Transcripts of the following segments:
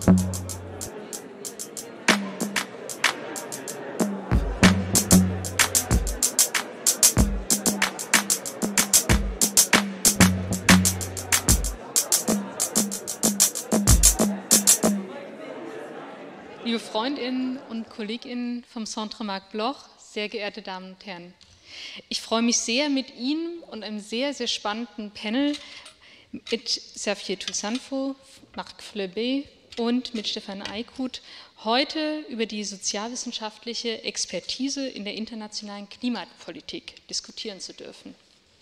Liebe Freundinnen und Kolleginnen vom Centre Marc Bloch, sehr geehrte Damen und Herren. Ich freue mich sehr, mit Ihnen und einem sehr, sehr spannenden Panel mit Xavier Toussaintfo, Marc Fleubet und mit Stefan Aykut heute über die sozialwissenschaftliche Expertise in der internationalen Klimapolitik diskutieren zu dürfen.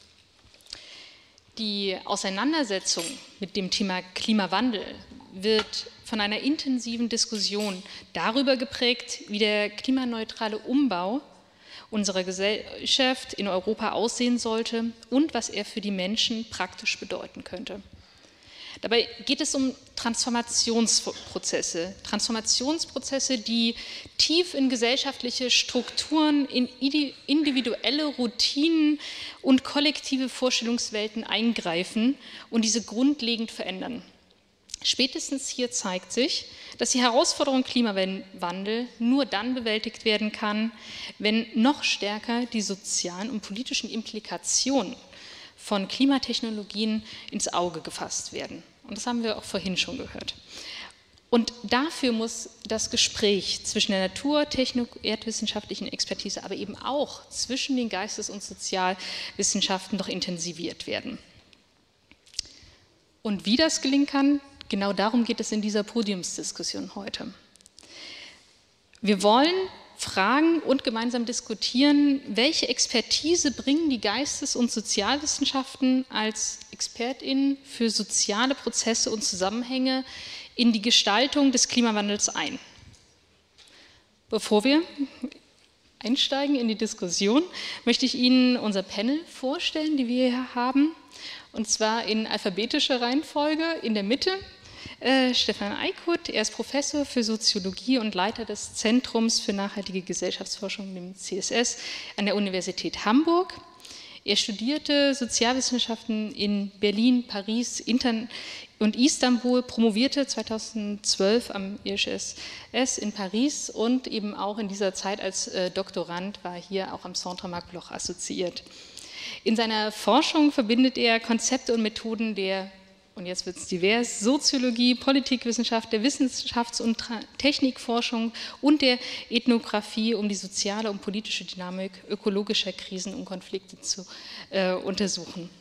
Die Auseinandersetzung mit dem Thema Klimawandel wird von einer intensiven Diskussion darüber geprägt, wie der klimaneutrale Umbau unserer Gesellschaft in Europa aussehen sollte und was er für die Menschen praktisch bedeuten könnte. Dabei geht es um Transformationsprozesse, die tief in gesellschaftliche Strukturen, in individuelle Routinen und kollektive Vorstellungswelten eingreifen und diese grundlegend verändern. Spätestens hier zeigt sich, dass die Herausforderung Klimawandel nur dann bewältigt werden kann, wenn noch stärker die sozialen und politischen Implikationen von Klimatechnologien ins Auge gefasst werden. Und das haben wir auch vorhin schon gehört. Und dafür muss das Gespräch zwischen der Natur-, Technik-, erdwissenschaftlichen Expertise, aber eben auch zwischen den Geistes- und Sozialwissenschaften noch intensiviert werden. Und wie das gelingen kann, genau darum geht es in dieser Podiumsdiskussion heute. Wir wollen fragen und gemeinsam diskutieren, welche Expertise bringen die Geistes- und Sozialwissenschaften als ExpertInnen für soziale Prozesse und Zusammenhänge in die Gestaltung des Klimawandels ein. Bevor wir einsteigen in die Diskussion, möchte ich Ihnen unser Panel vorstellen, die wir hier haben, und zwar in alphabetischer Reihenfolge. In der Mitte Stefan Aykut, er ist Professor für Soziologie und Leiter des Zentrums für nachhaltige Gesellschaftsforschung, dem CSS, an der Universität Hamburg. Er studierte Sozialwissenschaften in Berlin, Paris und Istanbul, promovierte 2012 am IHSS in Paris und eben auch in dieser Zeit als Doktorand war hier auch am Centre Marc Bloch assoziiert. In seiner Forschung verbindet er Konzepte und Methoden der, und jetzt wird es divers, Soziologie, Politikwissenschaft, der Wissenschafts- und Technikforschung und der Ethnographie, um die soziale und politische Dynamik ökologischer Krisen und Konflikte zu untersuchen.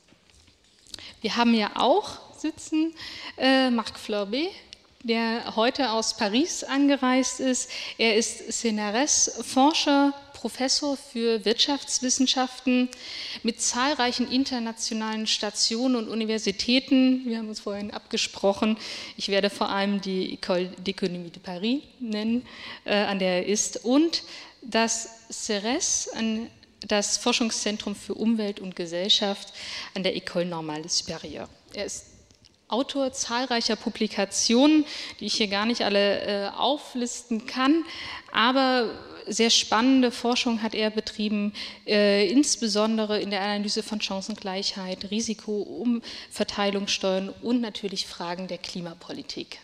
Wir haben ja auch sitzen Marc Fleubet, der heute aus Paris angereist ist. Er ist CNRS-Forscher, Professor für Wirtschaftswissenschaften mit zahlreichen internationalen Stationen und Universitäten. Wir haben uns vorhin abgesprochen. Ich werde vor allem die École d'Économie de Paris nennen, an der er ist, und das CERES, das Forschungszentrum für Umwelt und Gesellschaft an der École Normale Supérieure. Er ist Autor zahlreicher Publikationen, die ich hier gar nicht alle auflisten kann, aber sehr spannende Forschung hat er betrieben, insbesondere in der Analyse von Chancengleichheit, Risikoumverteilungssteuern und natürlich Fragen der Klimapolitik.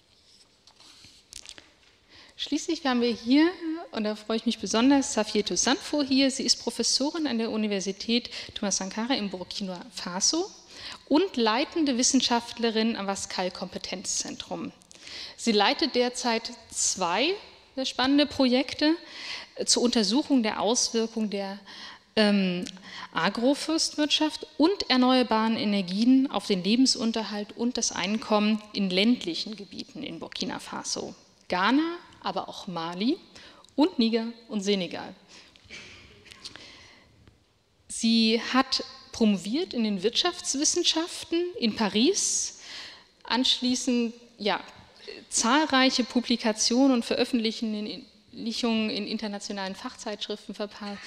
Schließlich haben wir hier, und da freue ich mich besonders, Xavier Toussaintfo hier. Sie ist Professorin an der Universität Thomas Sankara in Burkina Faso und leitende Wissenschaftlerin am Pascal-Kompetenzzentrum. Sie leitet derzeit 2 sehr spannende Projekte zur Untersuchung der Auswirkungen der Agroforstwirtschaft und erneuerbaren Energien auf den Lebensunterhalt und das Einkommen in ländlichen Gebieten in Burkina Faso, Ghana, aber auch Mali und Niger und Senegal. Sie hat promoviert in den Wirtschaftswissenschaften in Paris, anschließend zahlreiche Publikationen und Veröffentlichungen in internationalen Fachzeitschriften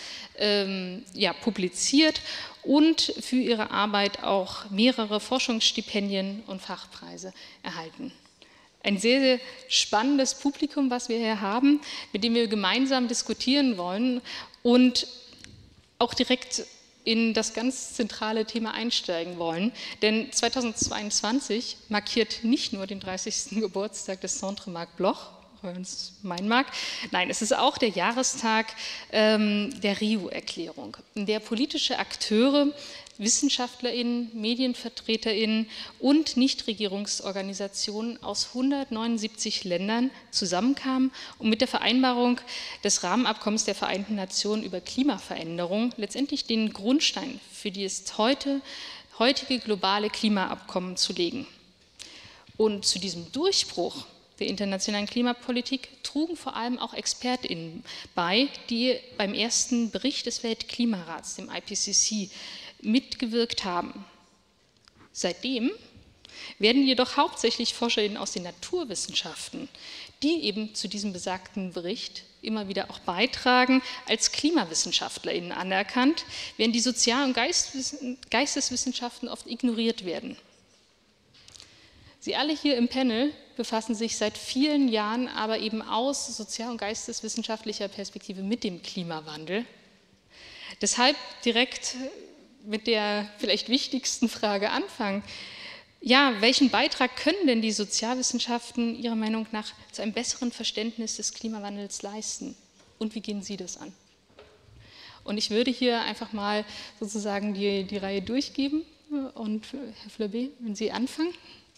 publiziert und für ihre Arbeit auch mehrere Forschungsstipendien und Fachpreise erhalten. Ein sehr, sehr spannendes Publikum, was wir hier haben, mit dem wir gemeinsam diskutieren wollen und auch direkt in das ganz zentrale Thema einsteigen wollen. Denn 2022 markiert nicht nur den 30. Geburtstag des Centre Marc Bloch, wenn man es meinen mag. Nein, es ist auch der Jahrestag der Rio-Erklärung, in der politische Akteure, WissenschaftlerInnen, MedienvertreterInnen und Nichtregierungsorganisationen aus 179 Ländern zusammenkamen, um mit der Vereinbarung des Rahmenabkommens der Vereinten Nationen über Klimaveränderung letztendlich den Grundstein für das heutige globale Klimaabkommen zu legen. Und zu diesem Durchbruch der internationalen Klimapolitik trugen vor allem auch ExpertInnen bei, die beim ersten Bericht des Weltklimarats, dem IPCC, mitgewirkt haben. Seitdem werden jedoch hauptsächlich ForscherInnen aus den Naturwissenschaften, die eben zu diesem besagten Bericht immer wieder auch beitragen, als KlimawissenschaftlerInnen anerkannt, während die Sozial- und Geisteswissenschaften oft ignoriert werden. Sie alle hier im Panel befassen sich seit vielen Jahren aber eben aus sozial- und geisteswissenschaftlicher Perspektive mit dem Klimawandel. Deshalb direkt mit der vielleicht wichtigsten Frage anfangen. Ja, welchen Beitrag können denn die Sozialwissenschaften Ihrer Meinung nach zu einem besseren Verständnis des Klimawandels leisten? Und wie gehen Sie das an? Und ich würde hier einfach mal sozusagen die Reihe durchgeben. Und Herr Fleurbet, wenn Sie anfangen.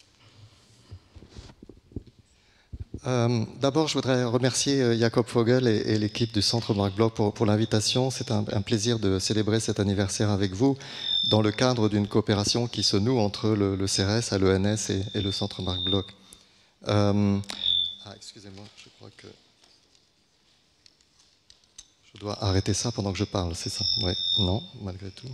D'abord, je voudrais remercier Jakob Vogel et l'équipe du Centre Marc Bloch pour l'invitation. C'est un plaisir de célébrer cet anniversaire avec vous dans le cadre d'une coopération qui se noue entre le CRS, l'ENS et le Centre Marc Bloch. Excusez-moi, je crois que je dois arrêter ça pendant que je parle, c'est ça? Oui, non, malgré tout.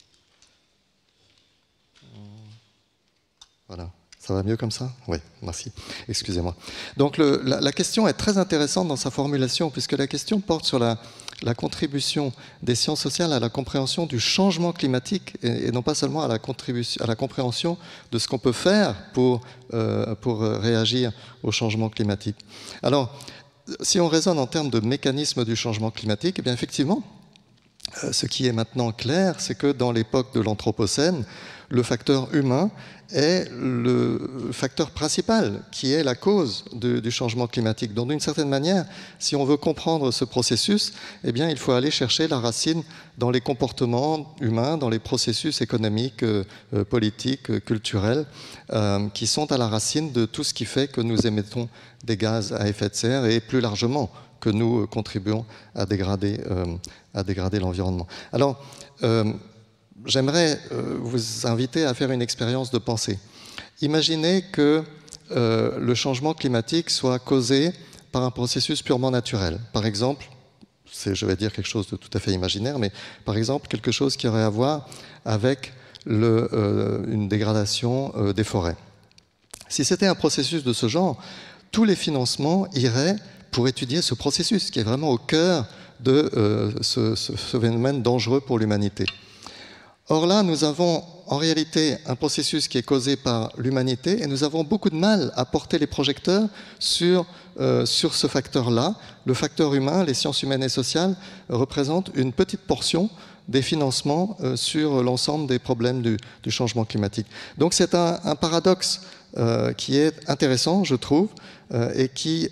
Voilà. Ça va mieux comme ça? Oui, merci. Excusez-moi. Donc la question est très intéressante dans sa formulation, puisque la question porte sur la contribution des sciences sociales à la compréhension du changement climatique, et non pas seulement à la compréhension de ce qu'on peut faire pour réagir au changement climatique. Alors, si on raisonne en termes de mécanisme du changement climatique, eh bien effectivement, ce qui est maintenant clair, c'est que dans l'époque de l'Anthropocène, le facteur humain est le facteur principal qui est la cause du changement climatique. Donc d'une certaine manière, si on veut comprendre ce processus, eh bien, il faut aller chercher la racine dans les comportements humains, dans les processus économiques, politiques, culturels, qui sont à la racine de tout ce qui fait que nous émettons des gaz à effet de serre et plus largement que nous contribuons à dégrader l'environnement. Alors, j'aimerais vous inviter à faire une expérience de pensée. Imaginez que le changement climatique soit causé par un processus purement naturel. Par exemple, je vais dire quelque chose de tout à fait imaginaire, mais par exemple quelque chose qui aurait à voir avec une dégradation des forêts. Si c'était un processus de ce genre, tous les financements iraient pour étudier ce processus qui est vraiment au cœur de ce phénomène dangereux pour l'humanité. Or là, nous avons en réalité un processus qui est causé par l'humanité et nous avons beaucoup de mal à porter les projecteurs sur ce facteur-là. Le facteur humain, les sciences humaines et sociales, représentent une petite portion des financements sur l'ensemble des problèmes du changement climatique. Donc c'est un paradoxe qui est intéressant, je trouve, et qui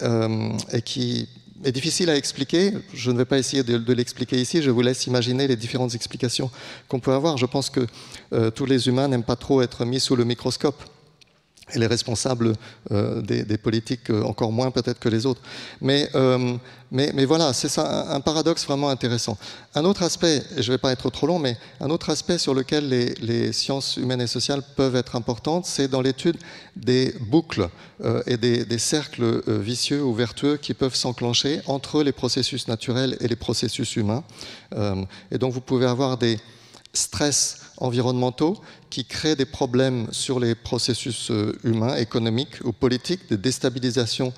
est difficile à expliquer. Je ne vais pas essayer de l'expliquer ici, je vous laisse imaginer les différentes explications qu'on peut avoir. Je pense que tous les humains n'aiment pas trop être mis sous le microscope. Et les responsables des politiques encore moins peut-être que les autres. Mais voilà, c'est ça, un paradoxe vraiment intéressant. Un autre aspect, et je ne vais pas être trop long, mais un autre aspect sur lequel les sciences humaines et sociales peuvent être importantes, c'est dans l'étude des boucles et des cercles vicieux ou vertueux qui peuvent s'enclencher entre les processus naturels et les processus humains. Et donc vous pouvez avoir des stress environnementaux qui créent des problèmes sur les processus humains, économiques ou politiques, de déstabilisation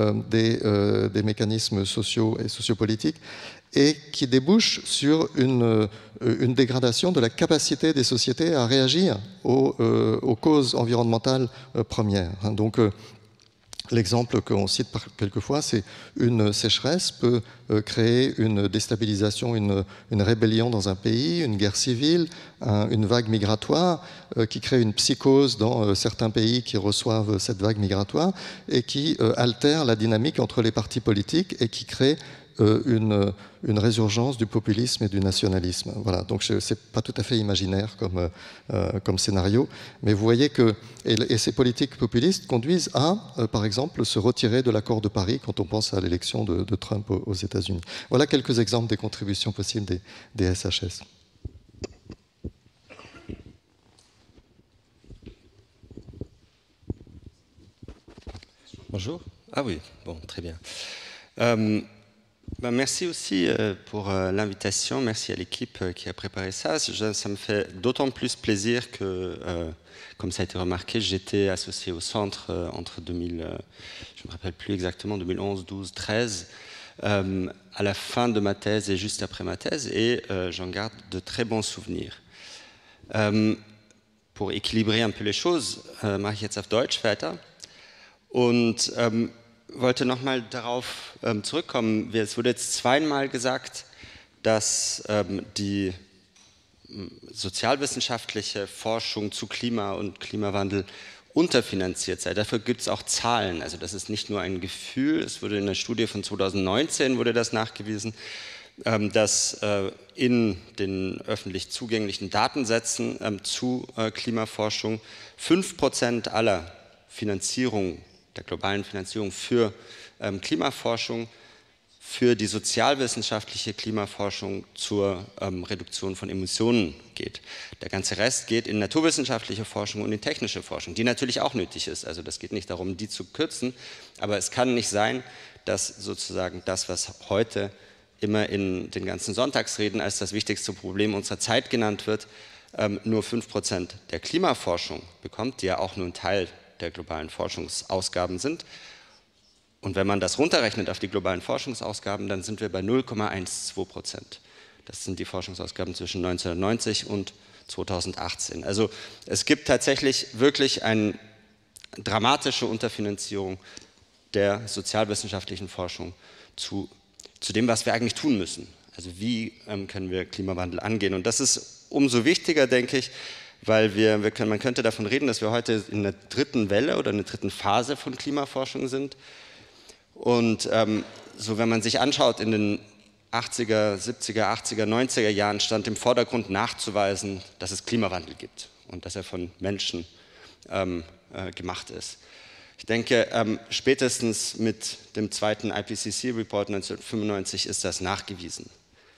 des mécanismes sociaux et sociopolitiques, et qui débouchent sur une dégradation de la capacité des sociétés à réagir aux causes environnementales premières. Donc, L'exemple qu'on cite quelquefois, c'est une sécheresse peut créer une déstabilisation, une rébellion dans un pays, une guerre civile, une vague migratoire qui crée une psychose dans certains pays qui reçoivent cette vague migratoire et qui altère la dynamique entre les partis politiques et qui crée une résurgence du populisme et du nationalisme. Voilà, donc ce n'est pas tout à fait imaginaire comme scénario, mais vous voyez que et ces politiques populistes conduisent à, par exemple, se retirer de l'accord de Paris quand on pense à l'élection de Trump aux États-Unis. Voilà quelques exemples des contributions possibles des SHS. Bonjour. Ah oui, bon, très bien. Merci aussi pour l'invitation, merci à l'équipe qui a préparé ça. Ça me fait d'autant plus plaisir que, comme ça a été remarqué, j'étais associé au centre entre 2000, je ne me rappelle plus exactement, 2011, 12, 13, à la fin de ma thèse et juste après ma thèse, et j'en garde de très bons souvenirs. Pour équilibrer un peu les choses, mache ich jetzt auf Deutsch weiter. Und wollte nochmal darauf zurückkommen. Es wurde jetzt zweimal gesagt, dass die sozialwissenschaftliche Forschung zu Klima und Klimawandel unterfinanziert sei. Dafür gibt es auch Zahlen. Also das ist nicht nur ein Gefühl. Es wurde in der Studie von 2019 wurde das nachgewiesen, dass in den öffentlich zugänglichen Datensätzen zu Klimaforschung 5% aller Finanzierung, der globalen Finanzierung für Klimaforschung, für die sozialwissenschaftliche Klimaforschung zur Reduktion von Emissionen geht. Der ganze Rest geht in naturwissenschaftliche Forschung und in technische Forschung, die natürlich auch nötig ist. Also das geht nicht darum, die zu kürzen, aber es kann nicht sein, dass sozusagen das, was heute immer in den ganzen Sonntagsreden als das wichtigste Problem unserer Zeit genannt wird, nur 5% der Klimaforschung bekommt, die ja auch nur ein Teil der globalen Forschungsausgaben sind. Und wenn man das runterrechnet auf die globalen Forschungsausgaben, dann sind wir bei 0,12%. Das sind die Forschungsausgaben zwischen 1990 und 2018. Also es gibt tatsächlich wirklich eine dramatische Unterfinanzierung der sozialwissenschaftlichen Forschung zu dem, was wir eigentlich tun müssen. Also wie können wir Klimawandel angehen? Und das ist umso wichtiger, denke ich, weil man könnte davon reden, dass wir heute in der dritten Welle oder in der dritten Phase von Klimaforschung sind. Und so, wenn man sich anschaut, in den 80er, 70er, 80er, 90er Jahren stand im Vordergrund nachzuweisen, dass es Klimawandel gibt und dass er von Menschen gemacht ist. Ich denke, spätestens mit dem zweiten IPCC-Report 1995 ist das nachgewiesen.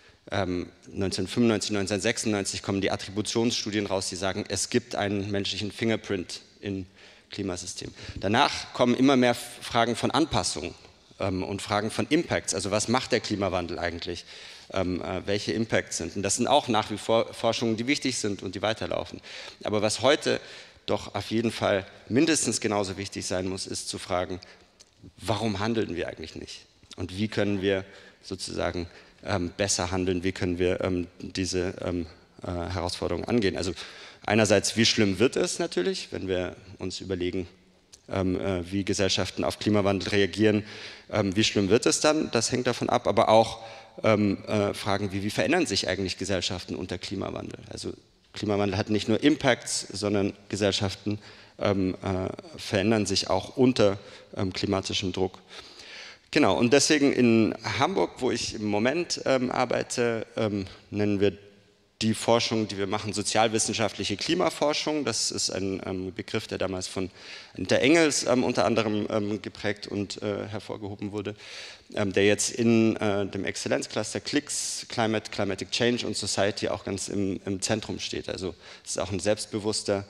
1995, 1996 kommen die Attributionsstudien raus, die sagen, es gibt einen menschlichen Fingerprint im Klimasystem. Danach kommen immer mehr Fragen von Anpassung und Fragen von Impacts, also was macht der Klimawandel eigentlich, welche Impacts sind. Und das sind auch nach wie vor Forschungen, die wichtig sind und die weiterlaufen. Aber was heute doch auf jeden Fall mindestens genauso wichtig sein muss, ist zu fragen, warum handeln wir eigentlich nicht? Und wie können wir sozusagen besser handeln, wie können wir diese Herausforderungen angehen. Also einerseits, wie schlimm wird es natürlich, wenn wir uns überlegen, wie Gesellschaften auf Klimawandel reagieren, wie schlimm wird es dann, das hängt davon ab, aber auch Fragen, wie verändern sich eigentlich Gesellschaften unter Klimawandel. Also Klimawandel hat nicht nur Impacts, sondern Gesellschaften verändern sich auch unter klimatischem Druck. Genau, und deswegen in Hamburg, wo ich im Moment arbeite, nennen wir die Forschung, die wir machen, sozialwissenschaftliche Klimaforschung. Das ist ein Begriff, der damals von Anita Engels unter anderem geprägt und hervorgehoben wurde, der jetzt in dem Exzellenzcluster CLIX, Climatic Change und Society auch ganz im Zentrum steht. Also es ist auch ein selbstbewusste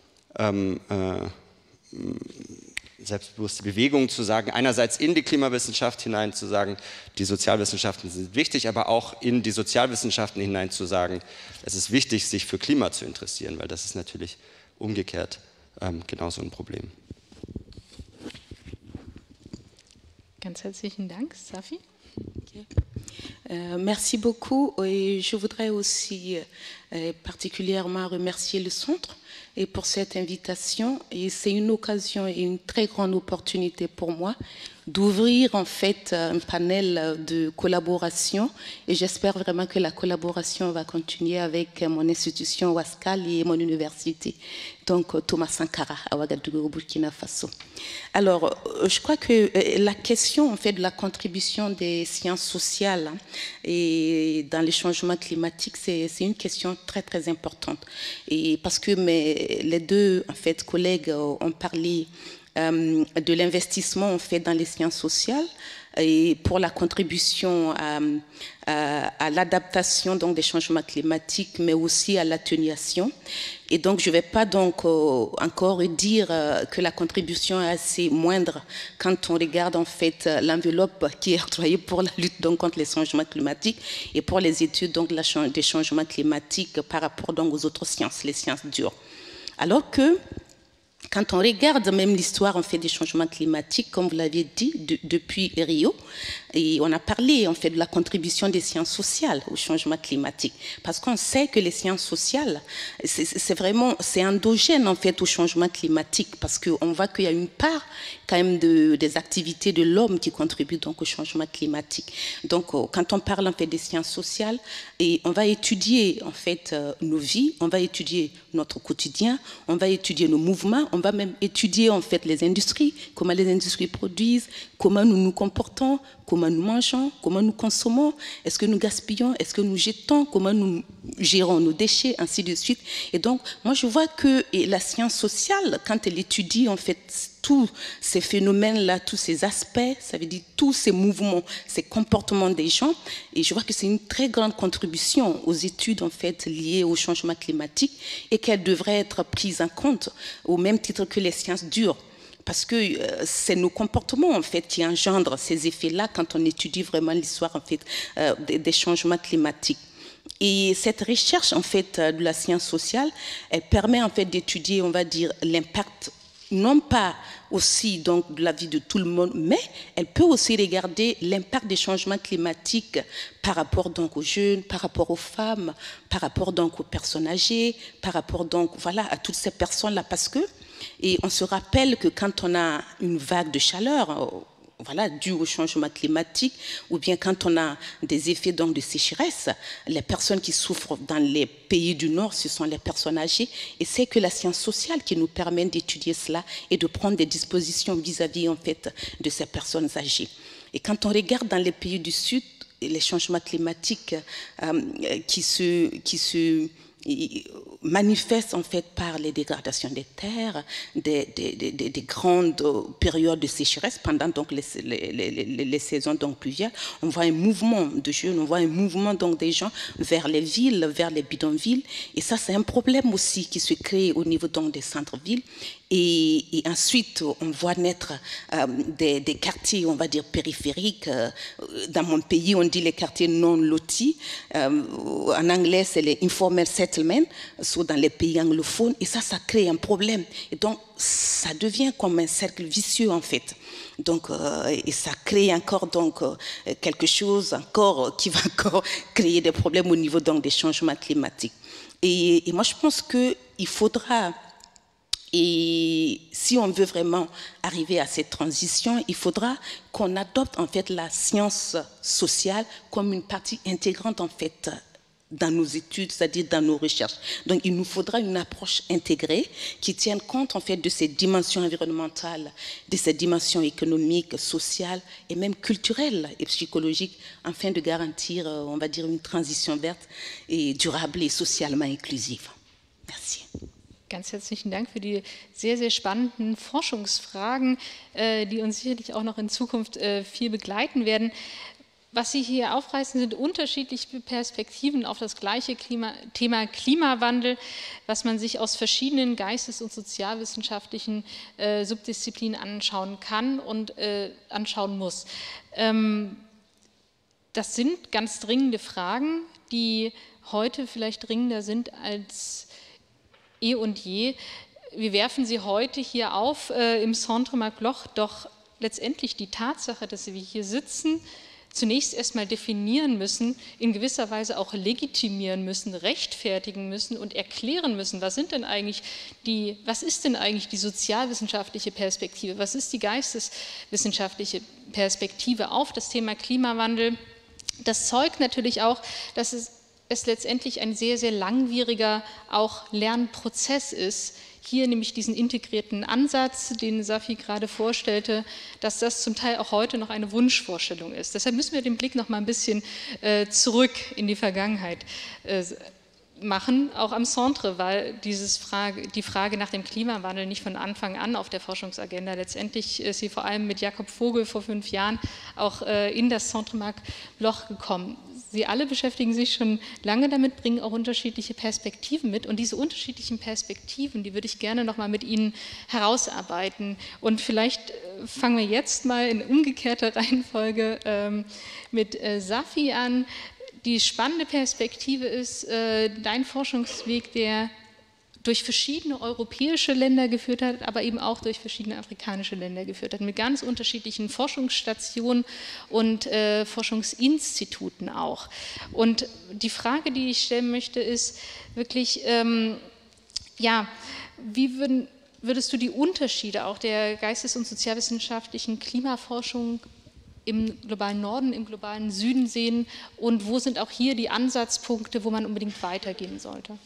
Bewegung zu sagen, einerseits in die Klimawissenschaft hinein zu sagen, die Sozialwissenschaften sind wichtig, aber auch in die Sozialwissenschaften hinein zu sagen, es ist wichtig, sich für Klima zu interessieren, weil das ist natürlich umgekehrt genauso ein Problem. Ganz herzlichen Dank, Safi. Okay. Merci beaucoup et je voudrais aussi particulièrement remercier le Centre et pour cette invitation. Et c'est une occasion et une très grande opportunité pour moi d'ouvrir en fait un panel de collaboration, et j'espère vraiment que la collaboration va continuer avec mon institution Ouaskal et mon université, donc Thomas Sankara à Ouagadougou au Burkina Faso. Alors, je crois que la question en fait de la contribution des sciences sociales et dans les changements climatiques, c'est une question très très importante, et parce que les deux en fait collègues ont parlé de l'investissement en fait dans les sciences sociales et pour la contribution à l'adaptation donc des changements climatiques, mais aussi à l'atténuation. Et donc je ne vais pas donc encore dire que la contribution est assez moindre quand on regarde en fait l'enveloppe qui est octroyée pour la lutte donc contre les changements climatiques et pour les études donc des changements climatiques par rapport donc aux autres sciences, les sciences dures. Alors que quand on regarde même l'histoire en fait des changements climatiques, comme vous l'avez dit, depuis Rio, et on a parlé en fait de la contribution des sciences sociales au changement climatique, parce qu'on sait que les sciences sociales, c'est endogène en fait au changement climatique, parce qu'on voit qu'il y a une part quand même des activités de l'homme qui contribuent donc au changement climatique. Donc quand on parle en fait des sciences sociales, et on va étudier en fait nos vies, on va étudier notre quotidien, on va étudier nos mouvements, on va même étudier en fait les industries, comment les industries produisent, comment nous nous comportons, comment nous mangeons, comment nous consommons, est-ce que nous gaspillons, est-ce que nous jetons, comment nous gérons nos déchets, ainsi de suite. Et donc, moi, je vois que la science sociale, quand elle étudie en fait tous ces phénomènes-là, tous ces aspects, ça veut dire tous ces mouvements, ces comportements des gens, et je vois que c'est une très grande contribution aux études en fait liées au changement climatique et qu'elle devrait être prise en compte au même titre que les sciences dures. Parce que c'est nos comportements en fait qui engendrent ces effets-là quand on étudie vraiment l'histoire en fait des changements climatiques. Et cette recherche en fait de la science sociale, elle permet en fait d'étudier, on va dire, l'impact non pas aussi donc de la vie de tout le monde, mais elle peut aussi regarder l'impact des changements climatiques par rapport donc aux jeunes, par rapport aux femmes, par rapport donc aux personnes âgées, par rapport donc voilà à toutes ces personnes-là, parce que et on se rappelle que quand on a une vague de chaleur, voilà, due au changement climatique, ou bien quand on a des effets donc de sécheresse, les personnes qui souffrent dans les pays du Nord, ce sont les personnes âgées, et c'est que la science sociale qui nous permet d'étudier cela et de prendre des dispositions vis-à-vis en fait de ces personnes âgées. Et quand on regarde dans les pays du Sud, les changements climatiques qui se manifeste en fait par les dégradations des terres, des grandes périodes de sécheresse pendant donc les saisons donc pluviales. On voit un mouvement de jeunes, on voit un mouvement donc des gens vers les villes, vers les bidonvilles, et ça c'est un problème aussi qui se crée au niveau donc des centres-villes. Et ensuite, on voit naître des quartiers, on va dire, périphériques. Dans mon pays, on dit les quartiers non lotis. En anglais, c'est les informal settlements, soit dans les pays anglophones. Et ça crée un problème. Et donc, ça devient comme un cercle vicieux, en fait. Donc, et ça crée encore donc, quelque chose encore qui va encore créer des problèmes au niveau donc, des changements climatiques. Et moi, je pense qu'il faudra... Et si on veut vraiment arriver à cette transition, il faudra qu'on adopte en fait la science sociale comme une partie intégrante en fait dans nos études, c'est-à-dire dans nos recherches. Donc il nous faudra une approche intégrée qui tienne compte en fait de ces dimensions environnementales, de ces dimensions économiques, sociales et même culturelles et psychologiques, afin de garantir, on va dire, une transition verte et durable et socialement inclusive. Merci. Ganz herzlichen Dank für die sehr, sehr spannenden Forschungsfragen, die uns sicherlich auch noch in Zukunft viel begleiten werden. Was Sie hier aufreißen, sind unterschiedliche Perspektiven auf das gleiche Thema Klimawandel, was man sich aus verschiedenen geistes- und sozialwissenschaftlichen Subdisziplinen anschauen kann und anschauen muss. Das sind ganz dringende Fragen, die heute vielleicht dringender sind als eh und je. Wir werfen sie heute hier auf im Centre Marc Bloch, doch letztendlich die Tatsache, dass wir hier sitzen, zunächst erstmal definieren müssen, in gewisser Weise auch legitimieren müssen, rechtfertigen müssen und erklären müssen, was ist denn eigentlich die sozialwissenschaftliche Perspektive, was ist die geisteswissenschaftliche Perspektive auf das Thema Klimawandel. Das zeugt natürlich auch, dass es letztendlich ein sehr, sehr langwieriger auch Lernprozess ist, hier nämlich diesen integrierten Ansatz, den Safi gerade vorstellte, dass das zum Teil auch heute noch eine Wunschvorstellung ist. Deshalb müssen wir den Blick noch mal ein bisschen zurück in die Vergangenheit machen. Auch am Centre war die Frage nach dem Klimawandel nicht von Anfang an auf der Forschungsagenda. Letztendlich ist sie vor allem mit Jakob Vogel vor 5 Jahren auch in das Centre Marc Bloch gekommen. Sie alle beschäftigen sich schon lange damit, bringen auch unterschiedliche Perspektiven mit. Und diese unterschiedlichen Perspektiven, die würde ich gerne noch mal mit Ihnen herausarbeiten. Und vielleicht fangen wir jetzt mal in umgekehrter Reihenfolge mit Safi an. Die spannende Perspektive ist dein Forschungsweg, der durch verschiedene europäische Länder geführt hat, aber eben auch durch verschiedene afrikanische Länder geführt hat, mit ganz unterschiedlichen Forschungsstationen und Forschungsinstituten auch. Und die Frage, die ich stellen möchte, ist wirklich, wie würdest du die Unterschiede auch der geistes- und sozialwissenschaftlichen Klimaforschung im globalen Norden, im globalen Süden sehen und wo sind auch hier die Ansatzpunkte, wo man unbedingt weitergehen sollte?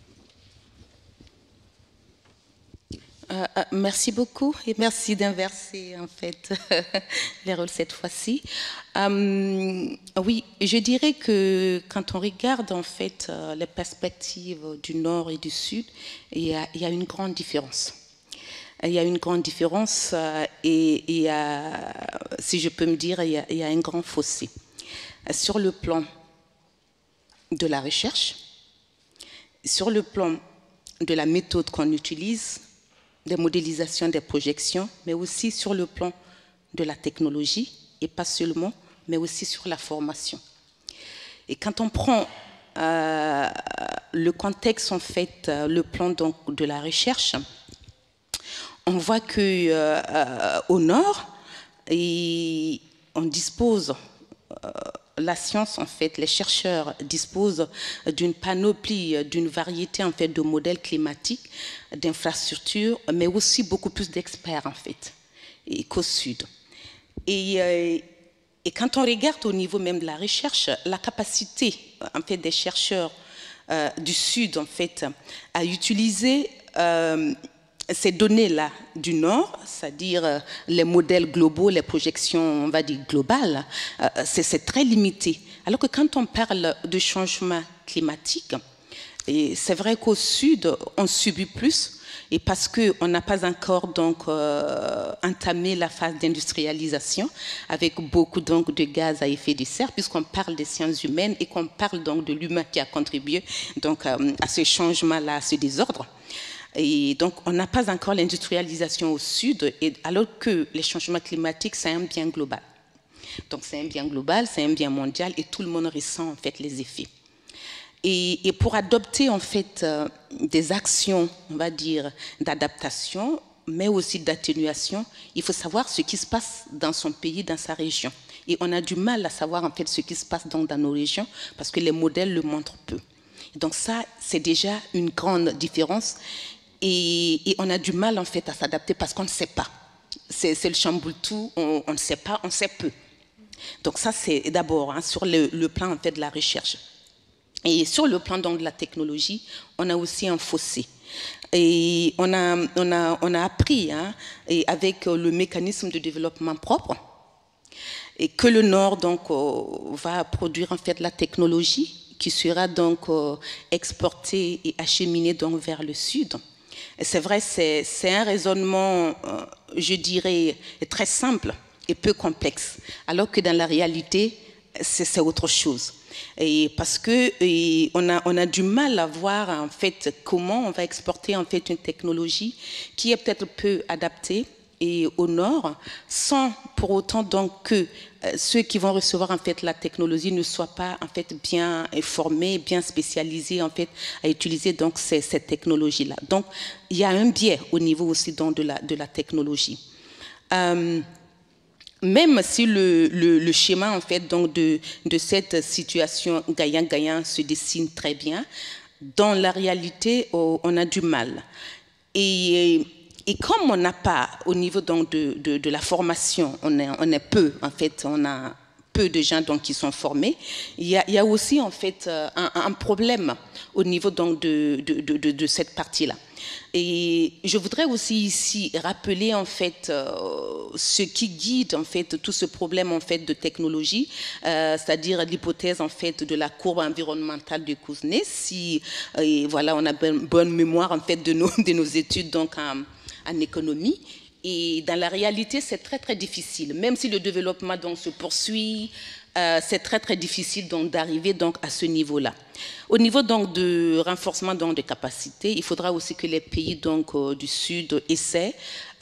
Merci beaucoup et merci d'inverser en fait les rôles cette fois-ci. Oui, je dirais que quand on regarde en fait les perspectives du Nord et du Sud, il y a une grande différence. Il y a une grande différence et si je peux me dire, il y a un grand fossé. Sur le plan de la recherche, sur le plan de la méthode qu'on utilise, des modélisations, des projections, mais aussi sur le plan de la technologie, et pas seulement, mais aussi sur la formation. Et quand on prend le contexte, en fait, le plan donc, de la recherche, on voit qu'au Nord, on dispose, la science, en fait, les chercheurs disposent d'une panoplie, d'une variété, en fait, de modèles climatiques, d'infrastructures, mais aussi beaucoup plus d'experts, en fait, qu'au Sud. Et quand on regarde au niveau même de la recherche, la capacité, en fait, des chercheurs du Sud, en fait, à utiliser ces données-là du Nord, c'est-à-dire les modèles globaux, les projections, on va dire, globales, c'est très limité. Alors que quand on parle de changement climatique, c'est vrai qu'au Sud, on subit plus, et parce qu'on n'a pas encore donc, entamé la phase d'industrialisation, avec beaucoup donc, de gaz à effet de serre, puisqu'on parle des sciences humaines et qu'on parle donc de l'humain qui a contribué donc, à ce changement-là, à ce désordre. Et donc, on n'a pas encore l'industrialisation au Sud, alors que les changements climatiques, c'est un bien global. Donc, c'est un bien global, c'est un bien mondial, et tout le monde ressent, en fait, les effets. Et pour adopter, en fait, des actions, on va dire, d'adaptation, mais aussi d'atténuation, il faut savoir ce qui se passe dans son pays, dans sa région. Et on a du mal à savoir, en fait, ce qui se passe donc, dans nos régions, parce que les modèles le montrent peu. Donc ça, c'est déjà une grande différence. Et on a du mal, en fait, à s'adapter parce qu'on ne sait pas. C'est le chamboule-tout, on ne sait pas, on sait peu. Donc ça, c'est d'abord sur le plan, en fait, de la recherche. Et sur le plan, donc, de la technologie, on a aussi un fossé. Et on a appris, et avec le mécanisme de développement propre, et que le Nord, donc, va produire, en fait, la technologie qui sera, donc, exportée et acheminée, donc, vers le Sud. C'est vrai, c'est un raisonnement, je dirais, très simple et peu complexe, alors que dans la réalité, c'est autre chose. Et parce qu'on a du mal à voir, en fait, comment on va exporter, en fait, une technologie qui est peut-être peu adaptée et au Nord, sans pour autant donc, que ceux qui vont recevoir, en fait, la technologie ne soient pas, en fait, bien formés, bien spécialisés, en fait, à utiliser donc, cette technologie-là. Donc, il y a un biais au niveau aussi donc, de la technologie. même si le schéma en fait donc de cette situation gagnant-gagnant se dessine très bien, dans la réalité on a du mal. Et comme on n'a pas au niveau donc de la formation, on est peu en fait, on a peu de gens donc qui sont formés. Il y a aussi en fait un problème au niveau donc de cette partie-là. Et je voudrais aussi ici rappeler en fait ce qui guide en fait tout ce problème en fait de technologie, c'est-à-dire l'hypothèse en fait de la courbe environnementale de Kuznets. Si voilà, on a bonne mémoire en fait de nos études donc en économie. Et dans la réalité, c'est très très difficile, même si le développement donc se poursuit. C'est très très difficile donc d'arriver donc à ce niveau-là. Au niveau donc de renforcement donc de capacités, il faudra aussi que les pays donc du Sud essaient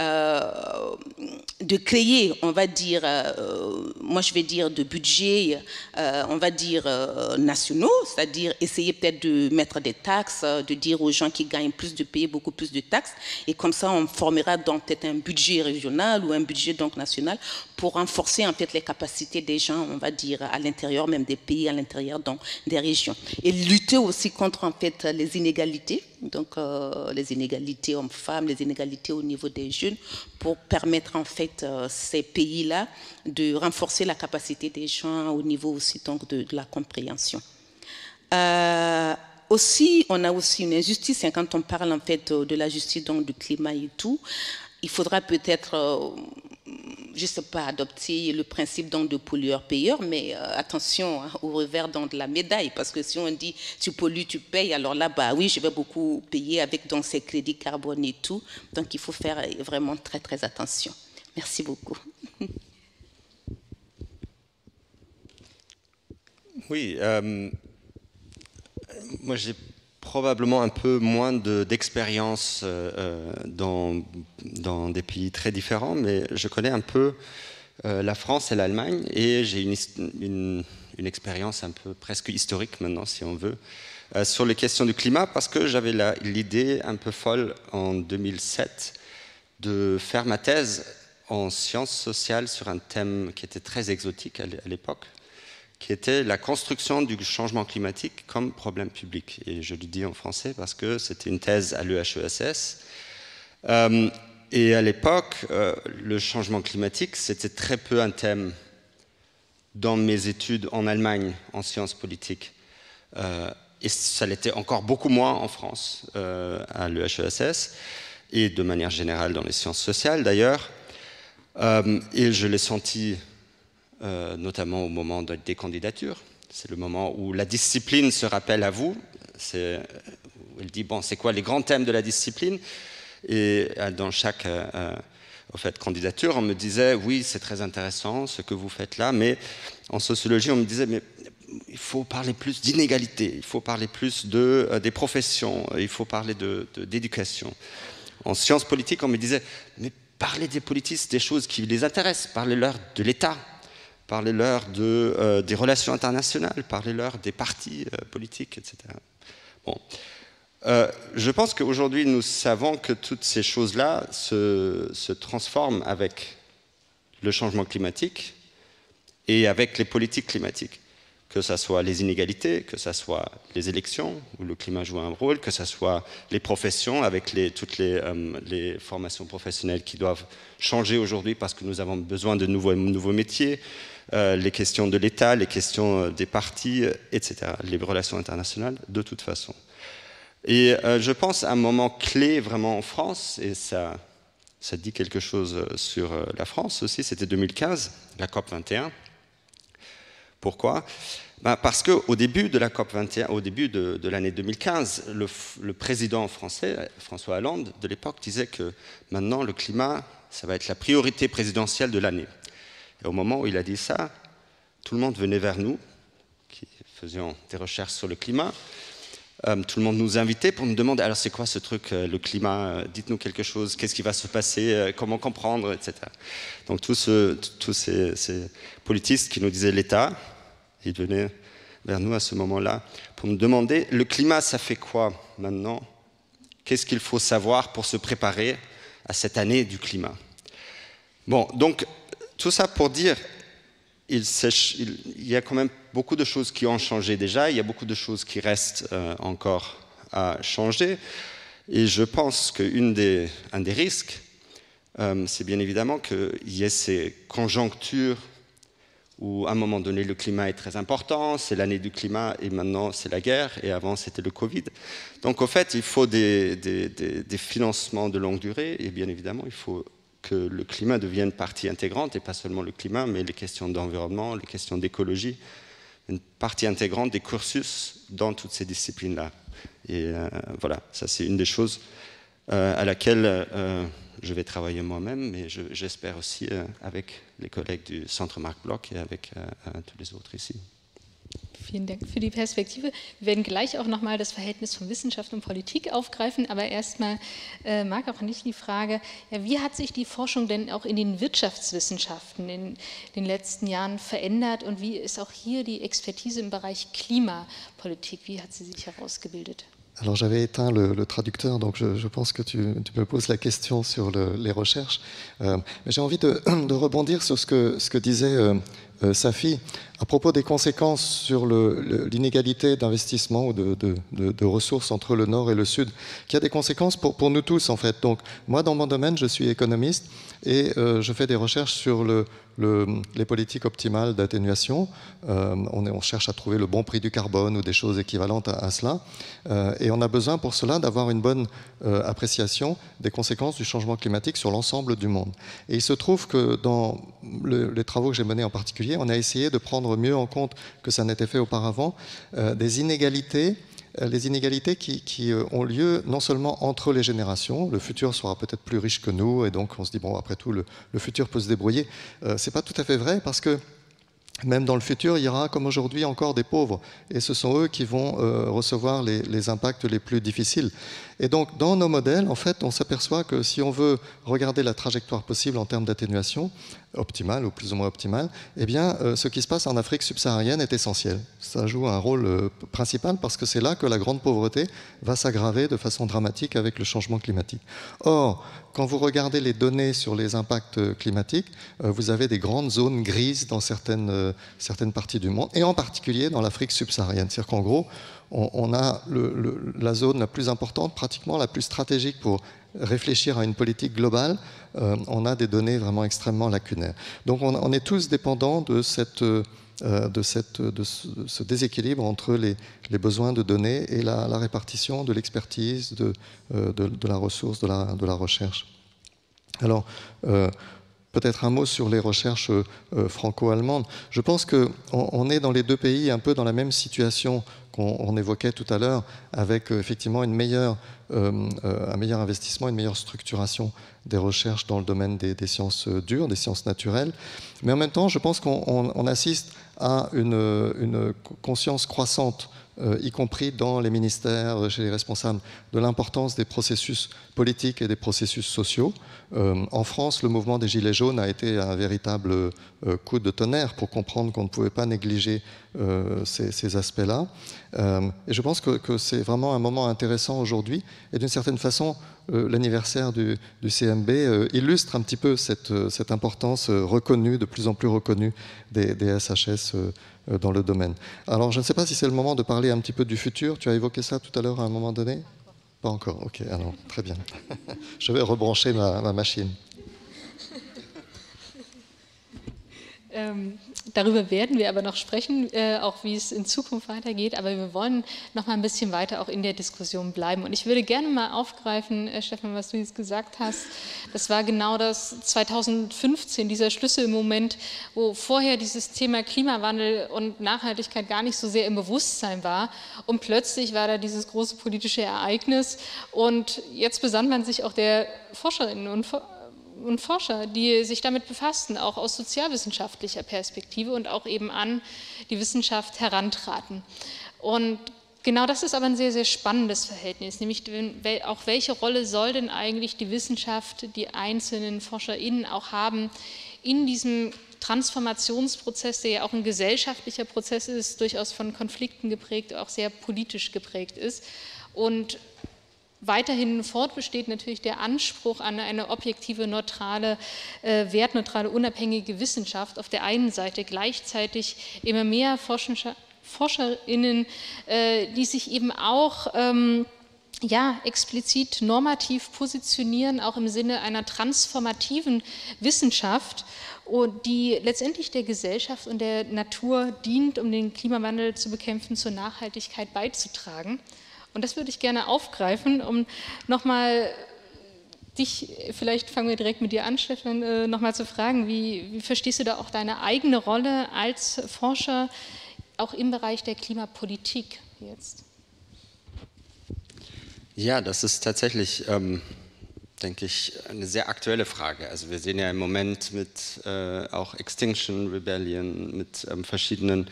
de créer, on va dire, moi je vais dire de budgets, on va dire nationaux, c'est-à-dire essayer peut-être de mettre des taxes, de dire aux gens qui gagnent plus de payer beaucoup plus de taxes, et comme ça on formera donc peut-être un budget régional ou un budget donc national pour renforcer en fait les capacités des gens, on va dire à l'intérieur même des pays, à l'intérieur donc des régions, et lutter aussi contre en fait les inégalités, donc les inégalités hommes-femmes, les inégalités au niveau des jeunes, pour permettre en fait ces pays-là de renforcer la capacité des gens au niveau aussi donc de la compréhension. Aussi, on a aussi une injustice, hein, quand on parle en fait de la justice donc du climat et tout, il faudra peut-être je ne sais pas, adopter le principe donc de pollueur-payeur, mais attention hein, au revers donc de la médaille, parce que si on dit tu pollues, tu payes, alors là, bah oui, je vais beaucoup payer avec donc ces crédits carbone et tout. Donc il faut faire vraiment très très attention. Merci beaucoup. Oui, moi j'ai probablement un peu moins d'expérience dans des pays très différents, mais je connais un peu la France et l'Allemagne, et j'ai une expérience un peu presque historique maintenant, si on veut, sur les questions du climat, parce que j'avais l'idée un peu folle en 2007 de faire ma thèse en sciences sociales sur un thème qui était très exotique à l'époque, qui était la construction du changement climatique comme problème public. Et je le dis en français parce que c'était une thèse à l'EHESS. Et à l'époque, le changement climatique, c'était très peu un thème dans mes études en Allemagne, en sciences politiques. Et ça l'était encore beaucoup moins en France, à l'EHESS, et de manière générale dans les sciences sociales d'ailleurs. Et je l'ai senti notamment au moment des candidatures. C'est le moment où la discipline se rappelle à vous. Elle dit, bon, c'est quoi les grands thèmes de la discipline? Et dans chaque candidature, on me disait, oui, c'est très intéressant ce que vous faites là, mais en sociologie, on me disait, mais il faut parler plus d'inégalité, il faut parler plus des professions, il faut parler d'éducation. En sciences politiques, on me disait, mais parlez des politistes des choses qui les intéressent, parlez-leur de l'État, parlez-leur des relations internationales, parlez-leur des partis politiques, etc. Bon. Je pense qu'aujourd'hui, nous savons que toutes ces choses-là se transforment avec le changement climatique et avec les politiques climatiques. Que ce soit les inégalités, que ce soit les élections, où le climat joue un rôle, que ce soit les professions, avec toutes les formations professionnelles qui doivent changer aujourd'hui parce que nous avons besoin de nouveaux métiers, les questions de l'État, les questions des partis, etc., les relations internationales, de toute façon. Et je pense à un moment clé vraiment en France, et ça dit quelque chose sur la France aussi, c'était 2015, la COP21. Pourquoi? Parce qu'au début de la COP21, au début de l'année 2015, le président français, François Hollande, de l'époque, disait que maintenant le climat, ça va être la priorité présidentielle de l'année. Et au moment où il a dit ça, tout le monde venait vers nous, qui faisions des recherches sur le climat. Tout le monde nous invitait pour nous demander, alors c'est quoi ce truc, le climat, dites-nous quelque chose, qu'est-ce qui va se passer, comment comprendre, etc. Donc tous ces politistes qui nous disaient l'État, ils venaient vers nous à ce moment-là pour nous demander, le climat ça fait quoi maintenant? Qu'est-ce qu'il faut savoir pour se préparer à cette année du climat? Bon, donc tout ça pour dire, il y a quand même beaucoup de choses qui ont changé déjà, il y a beaucoup de choses qui restent encore à changer. Et je pense qu'un des risques, c'est bien évidemment qu'il y ait ces conjonctures où à un moment donné le climat est très important, c'est l'année du climat et maintenant c'est la guerre et avant c'était le Covid. Donc en fait il faut des financements de longue durée et bien évidemment il faut que le climat devienne partie intégrante et pas seulement le climat mais les questions d'environnement, les questions d'écologie, une partie intégrante des cursus dans toutes ces disciplines-là. Et voilà, ça c'est une des choses à laquelle je vais travailler moi-même, mais j'espère aussi avec les collègues du Centre Marc Bloch et avec tous les autres ici. Vielen Dank für die Perspektive. Wir werden gleich auch nochmal das Verhältnis von Wissenschaft und Politik aufgreifen, aber erstmal, Marc, auch nicht die Frage, ja, wie hat sich die Forschung denn auch in den Wirtschaftswissenschaften in den letzten Jahren verändert und wie ist auch hier die Expertise im Bereich Klimapolitik, wie hat sie sich herausgebildet? Alors j'avais éteint le traducteur, donc je pense que tu me poses la question sur les recherches. Mais j'ai envie de rebondir sur ce que disait Safi à propos des conséquences sur l'inégalité d'investissement ou de ressources entre le Nord et le Sud, qui a des conséquences pour nous tous en fait. Donc moi dans mon domaine je suis économiste et je fais des recherches sur les politiques optimales d'atténuation. On cherche à trouver le bon prix du carbone ou des choses équivalentes à cela. Et on a besoin pour cela d'avoir une bonne appréciation des conséquences du changement climatique sur l'ensemble du monde. Et il se trouve que dans les travaux que j'ai menés en particulier, on a essayé de prendre mieux en compte que ça n'était fait auparavant des inégalités. Les inégalités qui ont lieu non seulement entre les générations, le futur sera peut-être plus riche que nous, et donc on se dit, bon, après tout, le futur peut se débrouiller. C'est pas tout à fait vrai, parce que même dans le futur, il y aura, comme aujourd'hui, encore des pauvres, et ce sont eux qui vont recevoir les impacts les plus difficiles. Et donc, dans nos modèles, en fait, on s'aperçoit que si on veut regarder la trajectoire possible en termes d'atténuation, optimale ou plus ou moins optimale, eh bien, ce qui se passe en Afrique subsaharienne est essentiel. Ça joue un rôle principal parce que c'est là que la grande pauvreté va s'aggraver de façon dramatique avec le changement climatique. Or, quand vous regardez les données sur les impacts climatiques, vous avez des grandes zones grises dans certaines parties du monde, et en particulier dans l'Afrique subsaharienne. C'est-à-dire qu'en gros, on a la zone la plus importante, pratiquement la plus stratégique pour réfléchir à une politique globale. On a des données vraiment extrêmement lacunaires. Donc on est tous dépendants de ce déséquilibre entre les besoins de données et la répartition de l'expertise, de la ressource, de la recherche. Alors, peut-être un mot sur les recherches franco-allemandes. Je pense qu'on est dans les deux pays un peu dans la même situation qu'on évoquait tout à l'heure, avec effectivement un meilleur investissement, une meilleure structuration des recherches dans le domaine des sciences dures, des sciences naturelles. Mais en même temps, je pense qu'on assiste à une conscience croissante, y compris dans les ministères, chez les responsables, de l'importance des processus politiques et des processus sociaux. En France, le mouvement des Gilets jaunes a été un véritable coup de tonnerre pour comprendre qu'on ne pouvait pas négliger ces aspects-là. Et je pense que c'est vraiment un moment intéressant aujourd'hui. Et d'une certaine façon, l'anniversaire du CMB illustre un petit peu cette importance reconnue, de plus en plus reconnue des SHS dans le domaine. Alors, je ne sais pas si c'est le moment de parler un petit peu du futur. Tu as évoqué ça tout à l'heure à un moment donné ? Pas encore, ok, alors, très bien. Je vais rebrancher ma machine. Darüber werden wir aber noch sprechen, auch wie es in Zukunft weitergeht, aber wir wollen noch mal ein bisschen weiter auch in der Diskussion bleiben. Und ich würde gerne mal aufgreifen, Stefan, was du jetzt gesagt hast. Das war genau das 2015, dieser Schlüsselmoment, wo vorher dieses Thema Klimawandel und Nachhaltigkeit gar nicht so sehr im Bewusstsein war. Und plötzlich war da dieses große politische Ereignis. Und jetzt besann man sich auch der Forscherinnen und Forscher, die sich damit befassten, auch aus sozialwissenschaftlicher Perspektive und auch eben an die Wissenschaft herantraten. Und genau das ist aber ein sehr, sehr spannendes Verhältnis, nämlich auch welche Rolle soll denn eigentlich die Wissenschaft, die einzelnen ForscherInnen auch haben in diesem Transformationsprozess, der ja auch ein gesellschaftlicher Prozess ist, durchaus von Konflikten geprägt, auch sehr politisch geprägt ist. Und weiterhin fortbesteht natürlich der Anspruch an eine objektive, neutrale, wertneutrale, unabhängige Wissenschaft auf der einen Seite, gleichzeitig immer mehr ForscherInnen, die sich eben auch explizit normativ positionieren, auch im Sinne einer transformativen Wissenschaft, die letztendlich der Gesellschaft und der Natur dient, um den Klimawandel zu bekämpfen, zur Nachhaltigkeit beizutragen. Und das würde ich gerne aufgreifen, um nochmal dich, vielleicht fangen wir direkt mit dir an, Stefan, nochmal zu fragen, wie verstehst du da auch deine eigene Rolle als Forscher, auch im Bereich der Klimapolitik jetzt? Ja, das ist tatsächlich, denke ich, eine sehr aktuelle Frage. Also wir sehen ja im Moment mit auch Extinction Rebellion, mit verschiedenen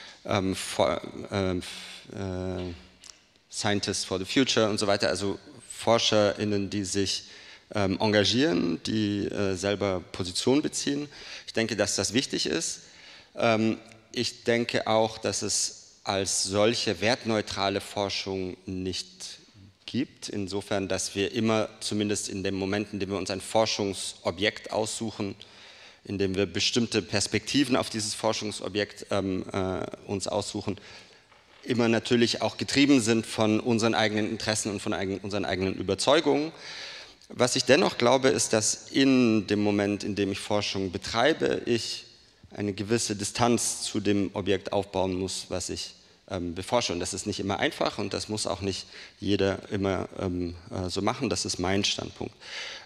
Scientists for the Future und so weiter, also ForscherInnen, die sich engagieren, die selber Position beziehen. Ich denke, dass das wichtig ist. Ich denke auch, dass es als solche wertneutrale Forschung nicht gibt, insofern, dass wir immer, zumindest in dem Moment, in dem wir uns ein Forschungsobjekt aussuchen, in dem wir bestimmte Perspektiven auf dieses Forschungsobjekt uns aussuchen, immer natürlich auch getrieben sind von unseren eigenen Interessen und von unseren eigenen Überzeugungen. Was ich dennoch glaube, ist, dass in dem Moment, in dem ich Forschung betreibe, ich eine gewisse Distanz zu dem Objekt aufbauen muss, was ich beforsche. Und das ist nicht immer einfach und das muss auch nicht jeder immer so machen. Das ist mein Standpunkt.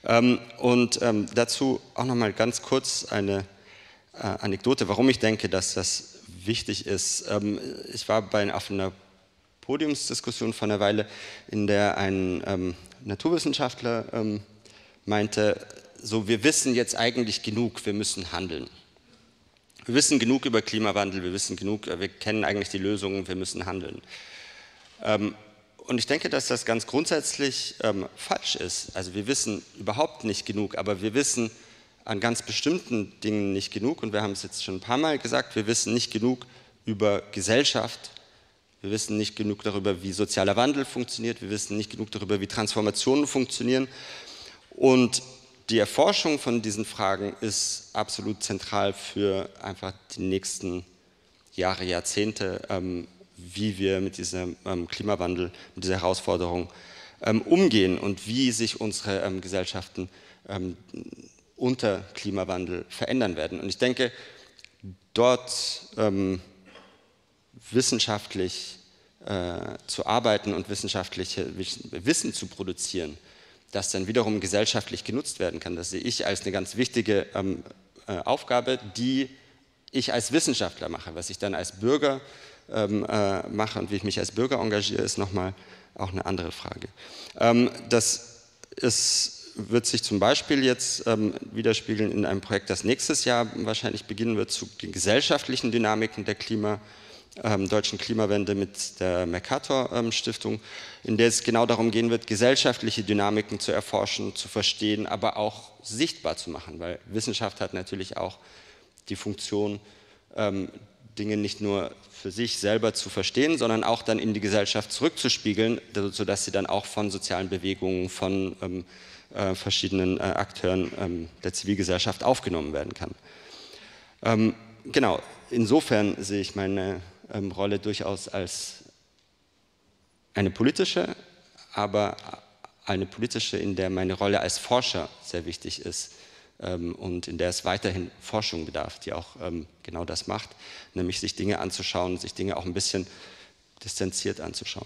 Dazu auch noch mal ganz kurz eine Anekdote, warum ich denke, dass das wichtig ist. Ich war auf einer Podiumsdiskussion vor einer Weile, in der ein Naturwissenschaftler meinte, so, wir wissen jetzt eigentlich genug, wir müssen handeln. Wir wissen genug über Klimawandel, wir kennen eigentlich die Lösungen, wir müssen handeln. Und ich denke, dass das ganz grundsätzlich falsch ist. Also wir wissen überhaupt nicht genug, aber wir wissen an ganz bestimmten Dingen nicht genug. Und wir haben es jetzt schon ein paar Mal gesagt, wir wissen nicht genug über Gesellschaft, wir wissen nicht genug darüber, wie sozialer Wandel funktioniert, wir wissen nicht genug darüber, wie Transformationen funktionieren. Und die Erforschung von diesen Fragen ist absolut zentral für einfach die nächsten Jahre, Jahrzehnte, wie wir mit diesem Klimawandel, mit dieser Herausforderung umgehen und wie sich unsere Gesellschaften unter Klimawandel verändern werden. Und ich denke, dort wissenschaftlich zu arbeiten und wissenschaftliches Wissen zu produzieren, das dann wiederum gesellschaftlich genutzt werden kann, das sehe ich als eine ganz wichtige Aufgabe, die ich als Wissenschaftler mache. Was ich dann als Bürger mache und wie ich mich als Bürger engagiere, ist nochmal auch eine andere Frage. Wird sich zum Beispiel jetzt widerspiegeln in einem Projekt, das nächstes Jahr wahrscheinlich beginnen wird, zu den gesellschaftlichen Dynamiken der deutschen Klimawende mit der Mercator-Stiftung, in der es genau darum gehen wird, gesellschaftliche Dynamiken zu erforschen, zu verstehen, aber auch sichtbar zu machen, weil Wissenschaft hat natürlich auch die Funktion, Dinge nicht nur für sich selber zu verstehen, sondern auch dann in die Gesellschaft zurückzuspiegeln, sodass sie dann auch von sozialen Bewegungen, von verschiedenen Akteuren der Zivilgesellschaft aufgenommen werden kann. Genau, insofern sehe ich meine Rolle durchaus als eine politische, aber eine politische, in der meine Rolle als Forscher sehr wichtig ist und in der es weiterhin Forschung bedarf, die auch genau das macht, nämlich sich Dinge anzuschauen, sich Dinge auch ein bisschen distanziert anzuschauen.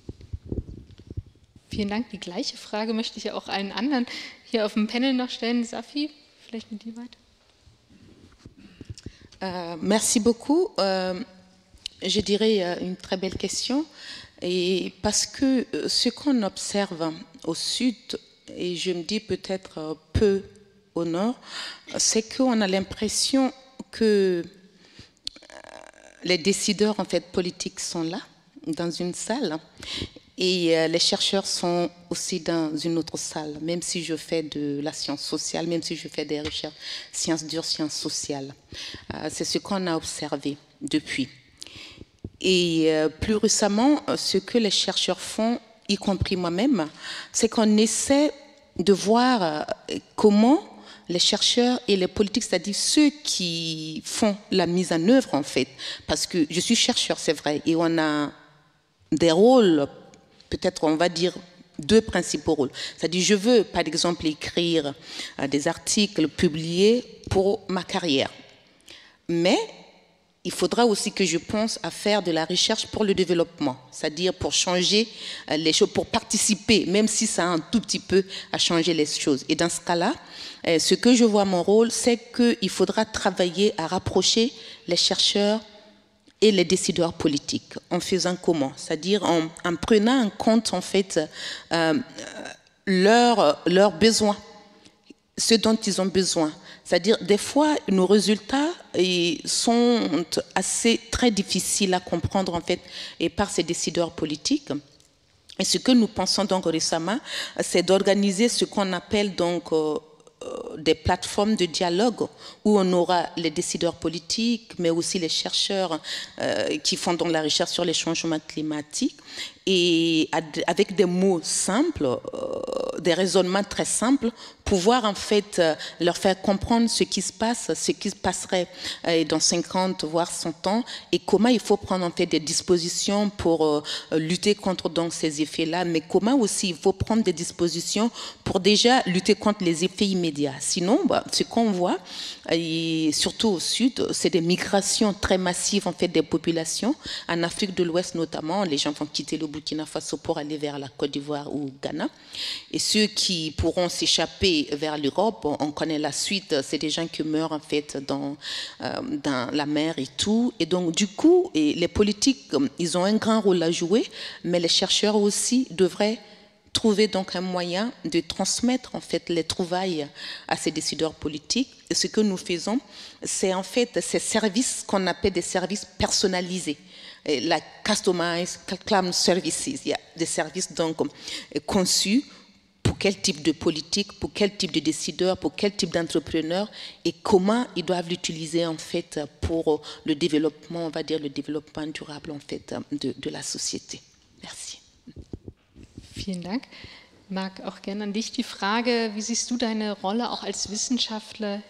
Vielen Dank. Die gleiche Frage möchte ich ja auch allen anderen hier auf dem Panel noch stellen. Safi, vielleicht mit dir weiter. Merci beaucoup. Je dirais une très belle question. Et parce que ce qu'on observe au sud, et je me dis peut-être peu au nord, c'est qu'on a l'impression que les décideurs en fait, politiques sont là, dans une salle, et les chercheurs sont aussi dans une autre salle, même si je fais de la science sociale, même si je fais des recherches sciences dures, sciences sociales. C'est ce qu'on a observé depuis. Et plus récemment, ce que les chercheurs font, y compris moi-même, c'est qu'on essaie de voir comment les chercheurs et les politiques, c'est-à-dire ceux qui font la mise en œuvre, en fait, parce que je suis chercheur, c'est vrai, et on a des rôles, peut-être on va dire, 2 principaux rôles. C'est-à-dire, je veux, par exemple, écrire des articles publiés pour ma carrière. Mais il faudra aussi que je pense à faire de la recherche pour le développement, c'est-à-dire pour changer les choses, pour participer, même si ça a un tout petit peu à changer les choses. Et dans ce cas-là, ce que je vois mon rôle, c'est qu'il faudra travailler à rapprocher les chercheurs et les décideurs politiques. En faisant comment? C'est-à-dire en prenant en compte, en fait, leurs besoins, ce dont ils ont besoin. C'est-à-dire, des fois, nos résultats sont très difficiles à comprendre, en fait, et par ces décideurs politiques. Et ce que nous pensons donc récemment, c'est d'organiser ce qu'on appelle donc des plateformes de dialogue où on aura les décideurs politiques, mais aussi les chercheurs qui font donc la recherche sur les changements climatiques, et avec des mots simples, des raisonnements très simples, pouvoir en fait leur faire comprendre ce qui se passe, ce qui se passerait dans 50 voire 100 ans, et comment il faut prendre en fait des dispositions pour lutter contre donc ces effets-là, mais comment aussi il faut prendre des dispositions pour déjà lutter contre les effets immédiats. Sinon, ce qu'on voit, et surtout au sud, c'est des migrations très massives en fait des populations. En Afrique de l'Ouest notamment, les gens vont quitter le Burkina Faso pour aller vers la Côte d'Ivoire ou Ghana. Et ceux qui pourront s'échapper vers l'Europe, on connaît la suite, c'est des gens qui meurent en fait dans la mer et tout. Et donc du coup, les politiques, ils ont un grand rôle à jouer, mais les chercheurs aussi devraient trouver donc un moyen de transmettre en fait les trouvailles à ces décideurs politiques. Et ce que nous faisons, c'est en fait ces services qu'on appelle des services personnalisés. La customized climate services, il y a des services donc conçus pour quel type de politique, pour quel type de décideur, pour quel type d'entrepreneur, et comment ils doivent l'utiliser en fait pour le développement, on va dire le développement durable en fait de la société. Merci. Vielen Dank. Marc, auch gerne an dich die Frage, wie siehst du deine Rolle auch als Wissenschaftler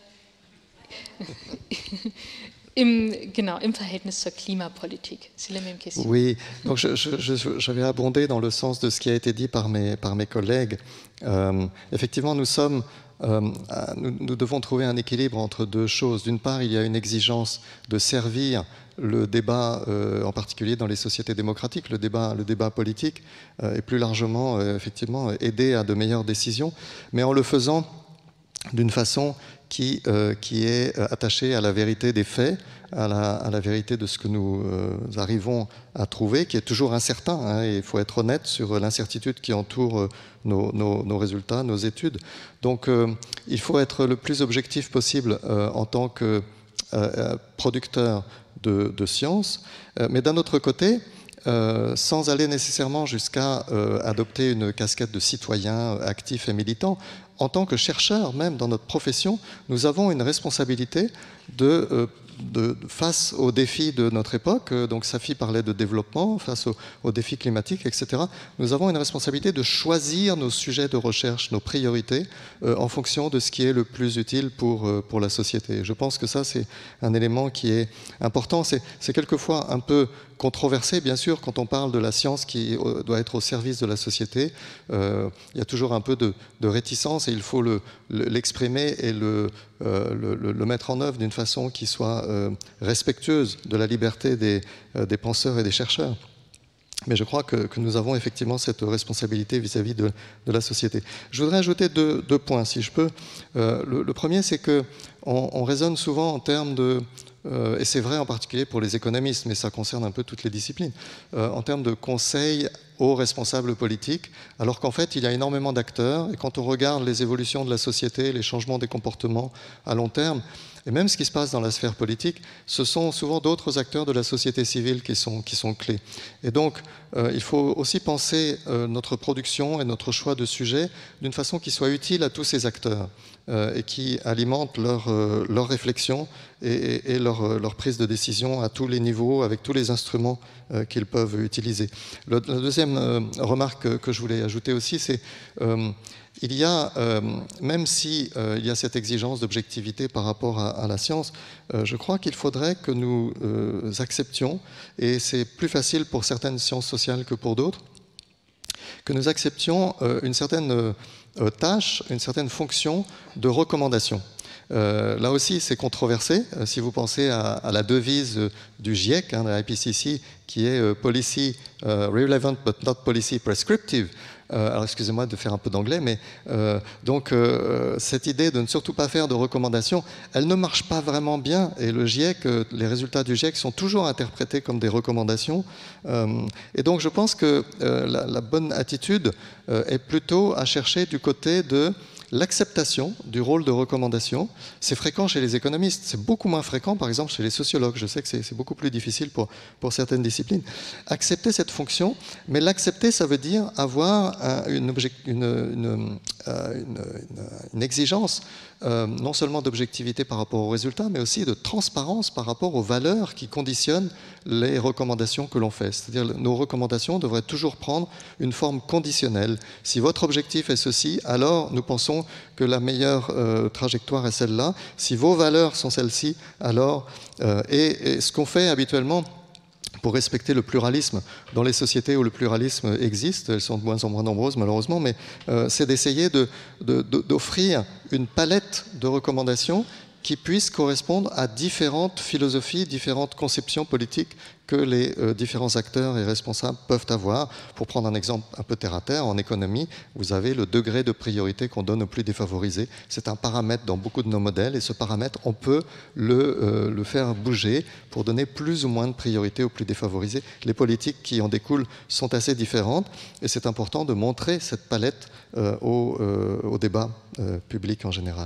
im Verhältnis zur Klimapolitik? C'est la même question. Oui, donc je vais abonder dans le sens de ce qui a été dit par mes collègues. Effectivement, nous devons trouver un équilibre entre 2 choses. D'une part, il y a une exigence de servir le débat, en particulier dans les sociétés démocratiques, le débat politique, et plus largement, effectivement, aider à de meilleures décisions, mais en le faisant d'une façon qui est attachée à la vérité des faits, à la vérité de ce que nous arrivons à trouver, qui est toujours incertain, hein, et il faut être honnête sur l'incertitude qui entoure nos résultats, nos études. Donc il faut être le plus objectif possible en tant que producteur de sciences, mais d'un autre côté, sans aller nécessairement jusqu'à adopter une casquette de citoyen actif et militant, en tant que chercheur, même dans notre profession, nous avons une responsabilité face aux défis de notre époque. Donc Safi parlait de développement, face aux défis climatiques, etc. Nous avons une responsabilité de choisir nos sujets de recherche, nos priorités, en fonction de ce qui est le plus utile pour la société. Je pense que ça, c'est un élément qui est important. C'est quelquefois un peu controversé, bien sûr, quand on parle de la science qui doit être au service de la société. Il y a toujours un peu de réticence et il faut l'exprimer et le mettre en œuvre d'une façon qui soit respectueuse de la liberté des penseurs et des chercheurs. Mais je crois que nous avons effectivement cette responsabilité vis-à-vis de la société. Je voudrais ajouter deux points, si je peux. Le premier, c'est qu'on raisonne souvent en termes de... et c'est vrai en particulier pour les économistes, mais ça concerne un peu toutes les disciplines, en termes de conseils aux responsables politiques, alors qu'en fait, il y a énormément d'acteurs, et quand on regarde les évolutions de la société, les changements des comportements à long terme, Et même ce qui se passe dans la sphère politique, ce sont souvent d'autres acteurs de la société civile qui sont clés. Et donc, il faut aussi penser notre production et notre choix de sujet d'une façon qui soit utile à tous ces acteurs et qui alimente leur réflexion et leur prise de décision à tous les niveaux, avec tous les instruments qu'ils peuvent utiliser. La deuxième remarque que je voulais ajouter aussi, c'est il y a, même si il y a cette exigence d'objectivité par rapport à la science, je crois qu'il faudrait que nous acceptions, et c'est plus facile pour certaines sciences sociales que pour d'autres, que nous acceptions une certaine tâche, une certaine fonction de recommandation. Là aussi, c'est controversé. Si vous pensez à la devise du GIEC, de la IPCC, qui est Policy Relevant but not Policy Prescriptive. Alors, excusez-moi de faire un peu d'anglais, mais donc cette idée de ne surtout pas faire de recommandations, elle ne marche pas vraiment bien. Et le GIEC, les résultats du GIEC sont toujours interprétés comme des recommandations. Et donc, je pense que la bonne attitude est plutôt à chercher du côté de l'acceptation du rôle de recommandation. C'est fréquent chez les économistes, c'est beaucoup moins fréquent par exemple chez les sociologues. Je sais que c'est beaucoup plus difficile pour certaines disciplines. Accepter cette fonction, mais l'accepter, ça veut dire avoir une exigence non seulement d'objectivité par rapport aux résultats, mais aussi de transparence par rapport aux valeurs qui conditionnent les recommandations que l'on fait. C'est-à-dire nos recommandations devraient toujours prendre une forme conditionnelle. Si votre objectif est ceci, alors nous pensons que la meilleure trajectoire est celle-là. Si vos valeurs sont celles-ci, alors... et ce qu'on fait habituellement pour respecter le pluralisme dans les sociétés où le pluralisme existe, elles sont de moins en moins nombreuses malheureusement, mais c'est d'essayer d'offrir une palette de recommandations qui puissent correspondre à différentes philosophies, différentes conceptions politiques que les différents acteurs et responsables peuvent avoir. Pour prendre un exemple un peu terre-à-terre, en économie, vous avez le degré de priorité qu'on donne aux plus défavorisés. C'est un paramètre dans beaucoup de nos modèles, et ce paramètre, on peut le faire bouger pour donner plus ou moins de priorité aux plus défavorisés. Les politiques qui en découlent sont assez différentes, et c'est important de montrer cette palette au débat public en général.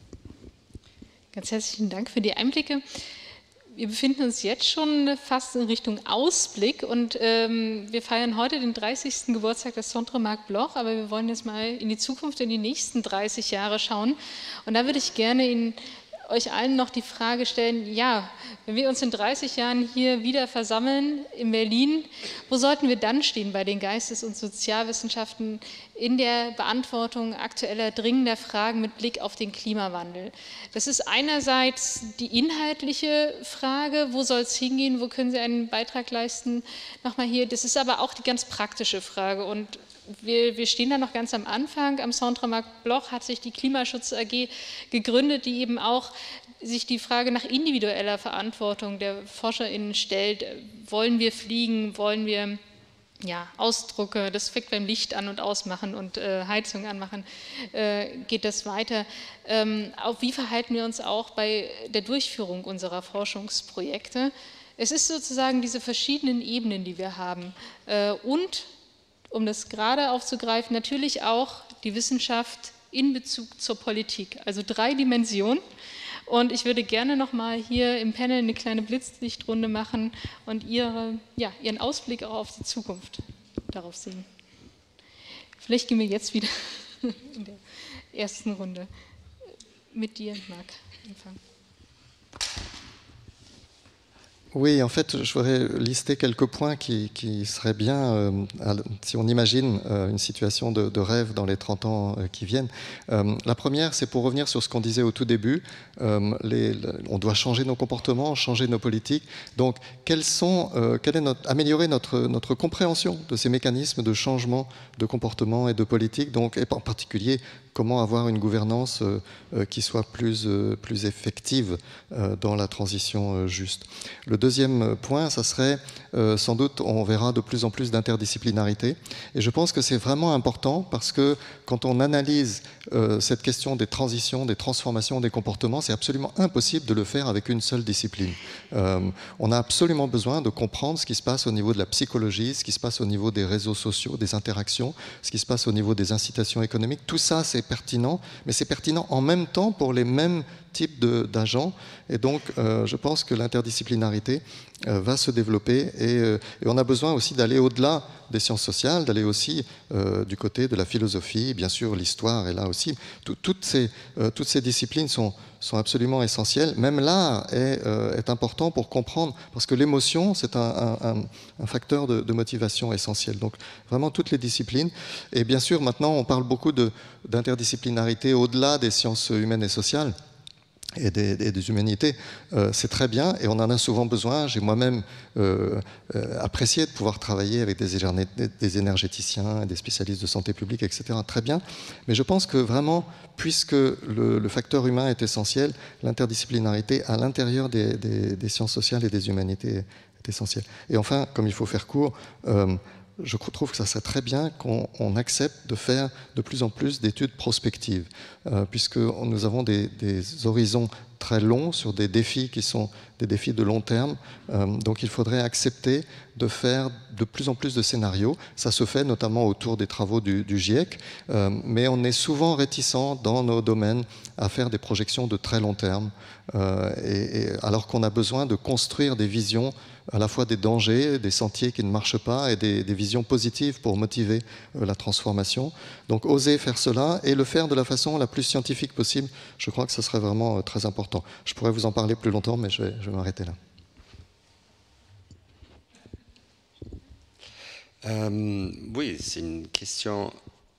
Ganz herzlichen Dank für die Einblicke. Wir befinden uns jetzt schon fast in Richtung Ausblick und wir feiern heute den 30. Geburtstag des Centre Marc Bloch, aber wir wollen jetzt mal in die Zukunft, in die nächsten 30 Jahre schauen. Und da würde ich gerne euch allen noch die Frage stellen, ja, wenn wir uns in 30 Jahren hier wieder versammeln in Berlin, wo sollten wir dann stehen bei den Geistes- und Sozialwissenschaften in der Beantwortung aktueller, dringender Fragen mit Blick auf den Klimawandel? Das ist einerseits die inhaltliche Frage, wo soll es hingehen, wo können Sie einen Beitrag leisten, nochmal hier. Das ist aber auch die ganz praktische Frage und wir stehen da noch ganz am Anfang. Am Centre Marc Bloch hat sich die Klimaschutz AG gegründet, die eben auch sich die Frage nach individueller Verantwortung der ForscherInnen stellt. Wollen wir fliegen? Wollen wir Ausdrucke? Das fängt beim Licht an und ausmachen und Heizung anmachen. Geht das weiter? Wie verhalten wir uns auch bei der Durchführung unserer Forschungsprojekte? Es ist sozusagen diese verschiedenen Ebenen, die wir haben. Und um das gerade aufzugreifen, natürlich auch die Wissenschaft in Bezug zur Politik, also 3 Dimensionen. Und ich würde gerne noch mal hier im Panel eine kleine Blitzlichtrunde machen und Ihren Ausblick auch auf die Zukunft darauf sehen. Vielleicht gehen wir jetzt wieder in der ersten Runde mit dir, Marc, anfangen. Oui, en fait, je voudrais lister quelques points qui seraient bien, si on imagine une situation de rêve dans les 30 ans qui viennent. La première, c'est pour revenir sur ce qu'on disait au tout début, on doit changer nos comportements, changer nos politiques. Donc, améliorer notre compréhension de ces mécanismes de changement de comportement et de politique, donc, et en particulier, comment avoir une gouvernance qui soit plus effective dans la transition juste. Le deuxième point, ça serait, sans doute, on verra de plus en plus d'interdisciplinarité. Et je pense que c'est vraiment important parce que quand on analyse cette question des transitions, des transformations des comportements, c'est absolument impossible de le faire avec une seule discipline. On a absolument besoin de comprendre ce qui se passe au niveau de la psychologie, ce qui se passe au niveau des réseaux sociaux, des interactions, ce qui se passe au niveau des incitations économiques. Tout ça, c'est c'est pertinent, mais c'est pertinent en même temps pour les mêmes types d'agents. Et donc, je pense que l'interdisciplinarité va se développer et on a besoin aussi d'aller au-delà des sciences sociales, d'aller aussi du côté de la philosophie, bien sûr l'histoire est là aussi. Toutes ces disciplines sont absolument essentielles. Même l'art est important pour comprendre, parce que l'émotion, c'est un facteur de motivation essentiel. Donc vraiment toutes les disciplines. Et bien sûr, maintenant, on parle beaucoup d'interdisciplinarité au-delà des sciences humaines et sociales et des humanités, c'est très bien et on en a souvent besoin. J'ai moi-même apprécié de pouvoir travailler avec des énergéticiens, des spécialistes de santé publique, etc. Très bien, mais je pense que vraiment, puisque le facteur humain est essentiel, l'interdisciplinarité à l'intérieur des sciences sociales et des humanités est essentielle. Et enfin, comme il faut faire court, je trouve que ça serait très bien qu'on accepte de faire de plus en plus d'études prospectives, puisque nous avons des horizons très longs sur des défis qui sont des défis de long terme. Donc il faudrait accepter de faire de plus en plus de scénarios. Ça se fait notamment autour des travaux du GIEC, mais on est souvent réticent dans nos domaines à faire des projections de très long terme, alors qu'on a besoin de construire des visions à la fois des dangers, des sentiers qui ne marchent pas et des visions positives pour motiver la transformation. Donc oser faire cela et le faire de la façon la plus scientifique possible, je crois que ce serait vraiment très important. Je pourrais vous en parler plus longtemps, mais je vais m'arrêter là. Oui, c'est une question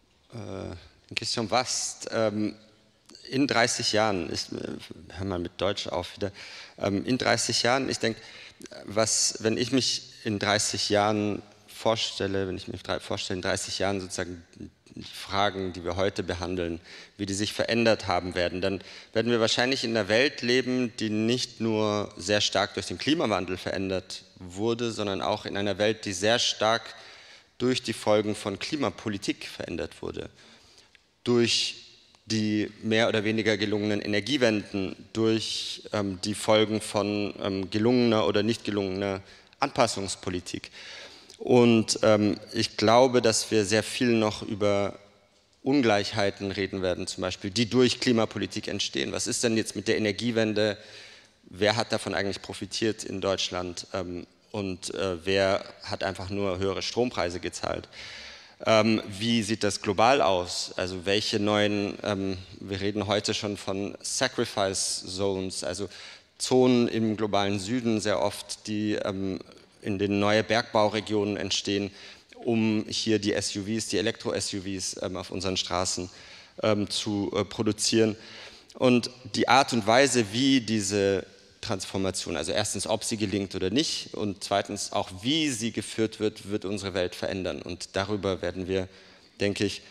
vaste. In 30 Jahren, ich höre mal mit Deutsch auf wieder, in 30 Jahren, ich denke, wenn ich mich in 30 Jahren vorstelle, in 30 Jahren sozusagen die Fragen, die wir heute behandeln, wie die sich verändert haben werden, dann werden wir wahrscheinlich in einer Welt leben, die nicht nur sehr stark durch den Klimawandel verändert wurde, sondern auch in einer Welt, die sehr stark durch die Folgen von Klimapolitik verändert wurde. Durch die mehr oder weniger gelungenen Energiewenden, durch die Folgen von gelungener oder nicht gelungener Anpassungspolitik. Und ich glaube, dass wir sehr viel noch über Ungleichheiten reden werden, zum Beispiel, die durch Klimapolitik entstehen. Was ist denn jetzt mit der Energiewende? Wer hat davon eigentlich profitiert in Deutschland? Und wer hat einfach nur höhere Strompreise gezahlt? Wie sieht das global aus? Also welche neuen, wir reden heute schon von Sacrifice Zones, also Zonen im globalen Süden sehr oft, die in den neuen Bergbauregionen entstehen, um hier die SUVs, die Elektro-SUVs auf unseren Straßen zu produzieren. Und die Art und Weise, wie diese Transformation, also erstens, ob sie gelingt oder nicht und zweitens auch, wie sie geführt wird, wird unsere Welt verändern und darüber werden wir, denke ich,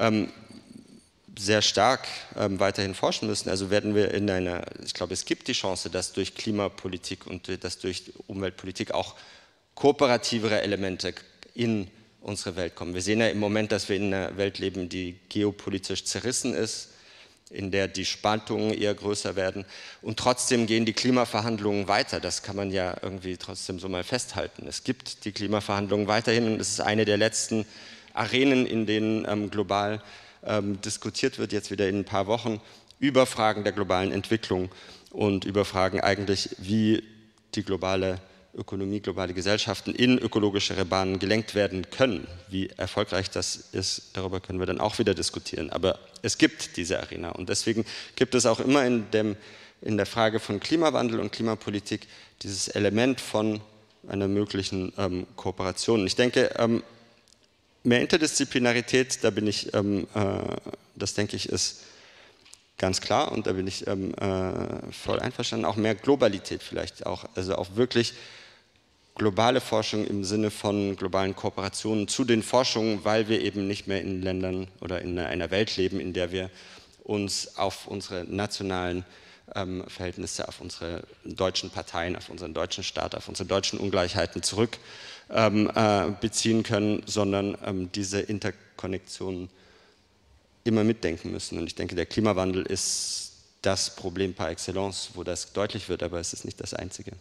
sehr stark weiterhin forschen müssen. Also werden wir ich glaube, es gibt die Chance, dass durch Klimapolitik und dass durch Umweltpolitik auch kooperativere Elemente in unsere Welt kommen. Wir sehen ja im Moment, dass wir in einer Welt leben, die geopolitisch zerrissen ist, in der die Spaltungen eher größer werden und trotzdem gehen die Klimaverhandlungen weiter. Das kann man ja irgendwie trotzdem so mal festhalten. Es gibt die Klimaverhandlungen weiterhin und es ist eine der letzten Arenen, in denen global diskutiert wird, jetzt wieder in ein paar Wochen, über Fragen der globalen Entwicklung und über Fragen eigentlich, wie die globale Ökonomie, globale Gesellschaften in ökologischere Bahnen gelenkt werden können. Wie erfolgreich das ist, darüber können wir dann auch wieder diskutieren. Aber es gibt diese Arena und deswegen gibt es auch immer in der Frage von Klimawandel und Klimapolitik dieses Element von einer möglichen Kooperation. Ich denke, mehr Interdisziplinarität, das denke ich, ist ganz klar und da bin ich voll einverstanden. Auch mehr Globalität vielleicht auch, also auch wirklich globale Forschung im Sinne von globalen Kooperationen zu den Forschungen, weil wir eben nicht mehr in Ländern oder in einer Welt leben, in der wir uns auf unsere nationalen Verhältnisse, auf unsere deutschen Parteien, auf unseren deutschen Staat, auf unsere deutschen Ungleichheiten zurück beziehen können, sondern diese Interkonnektionen immer mitdenken müssen. Und ich denke, der Klimawandel ist das Problem par excellence, wo das deutlich wird, aber es ist nicht das einzige.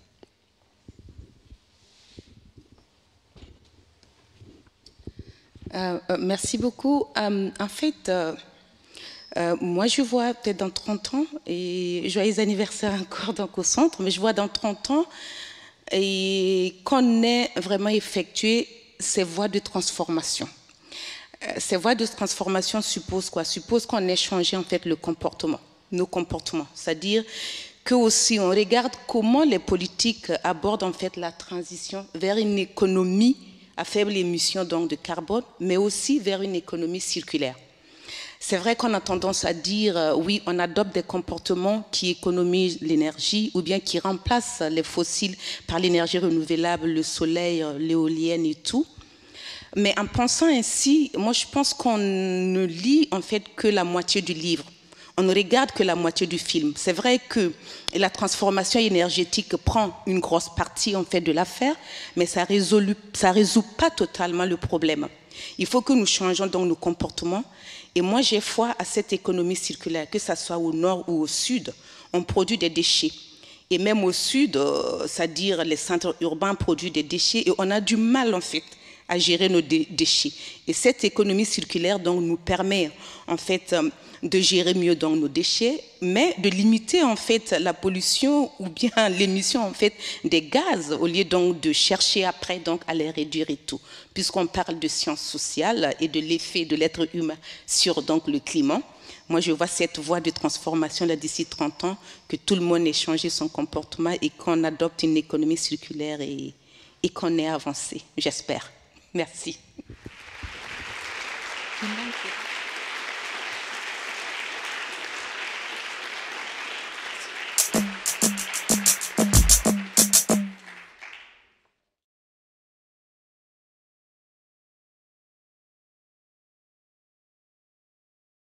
Merci beaucoup. En fait, Moi, je vois peut-être dans 30 ans, et joyeux anniversaire encore donc au centre, mais je vois dans 30 ans et qu'on ait vraiment effectué ces voies de transformation. Ces voies de transformation supposent quoi? Supposent qu'on ait changé en fait le comportement, nos comportements. C'est-à-dire que aussi on regarde comment les politiques abordent en fait la transition vers une économie à faible émission donc de carbone, mais aussi vers une économie circulaire. C'est vrai qu'on a tendance à dire, oui, on adopte des comportements qui économisent l'énergie ou bien qui remplacent les fossiles par l'énergie renouvelable, le soleil, l'éolienne et tout. Mais en pensant ainsi, moi je pense qu'on ne lit en fait que la moitié du livre. On ne regarde que la moitié du film. C'est vrai que la transformation énergétique prend une grosse partie en fait de l'affaire, mais ça résout pas totalement le problème. Il faut que nous changeons donc nos comportements. Et moi, j'ai foi à cette économie circulaire, que ce soit au nord ou au sud, on produit des déchets. Et même au sud, c'est-à-dire les centres urbains produisent des déchets et on a du mal en fait à gérer nos déchets. Et cette économie circulaire donc nous permet en fait de gérer mieux donc nos déchets, mais de limiter en fait la pollution ou bien l'émission en fait des gaz au lieu donc de chercher après donc à les réduire et tout. Puisqu'on parle de sciences sociales et de l'effet de l'être humain sur donc le climat, moi je vois cette voie de transformation là d'ici 30 ans, que tout le monde ait changé son comportement et qu'on adopte une économie circulaire et qu'on ait avancé, j'espère. Merci. Vielen Dank.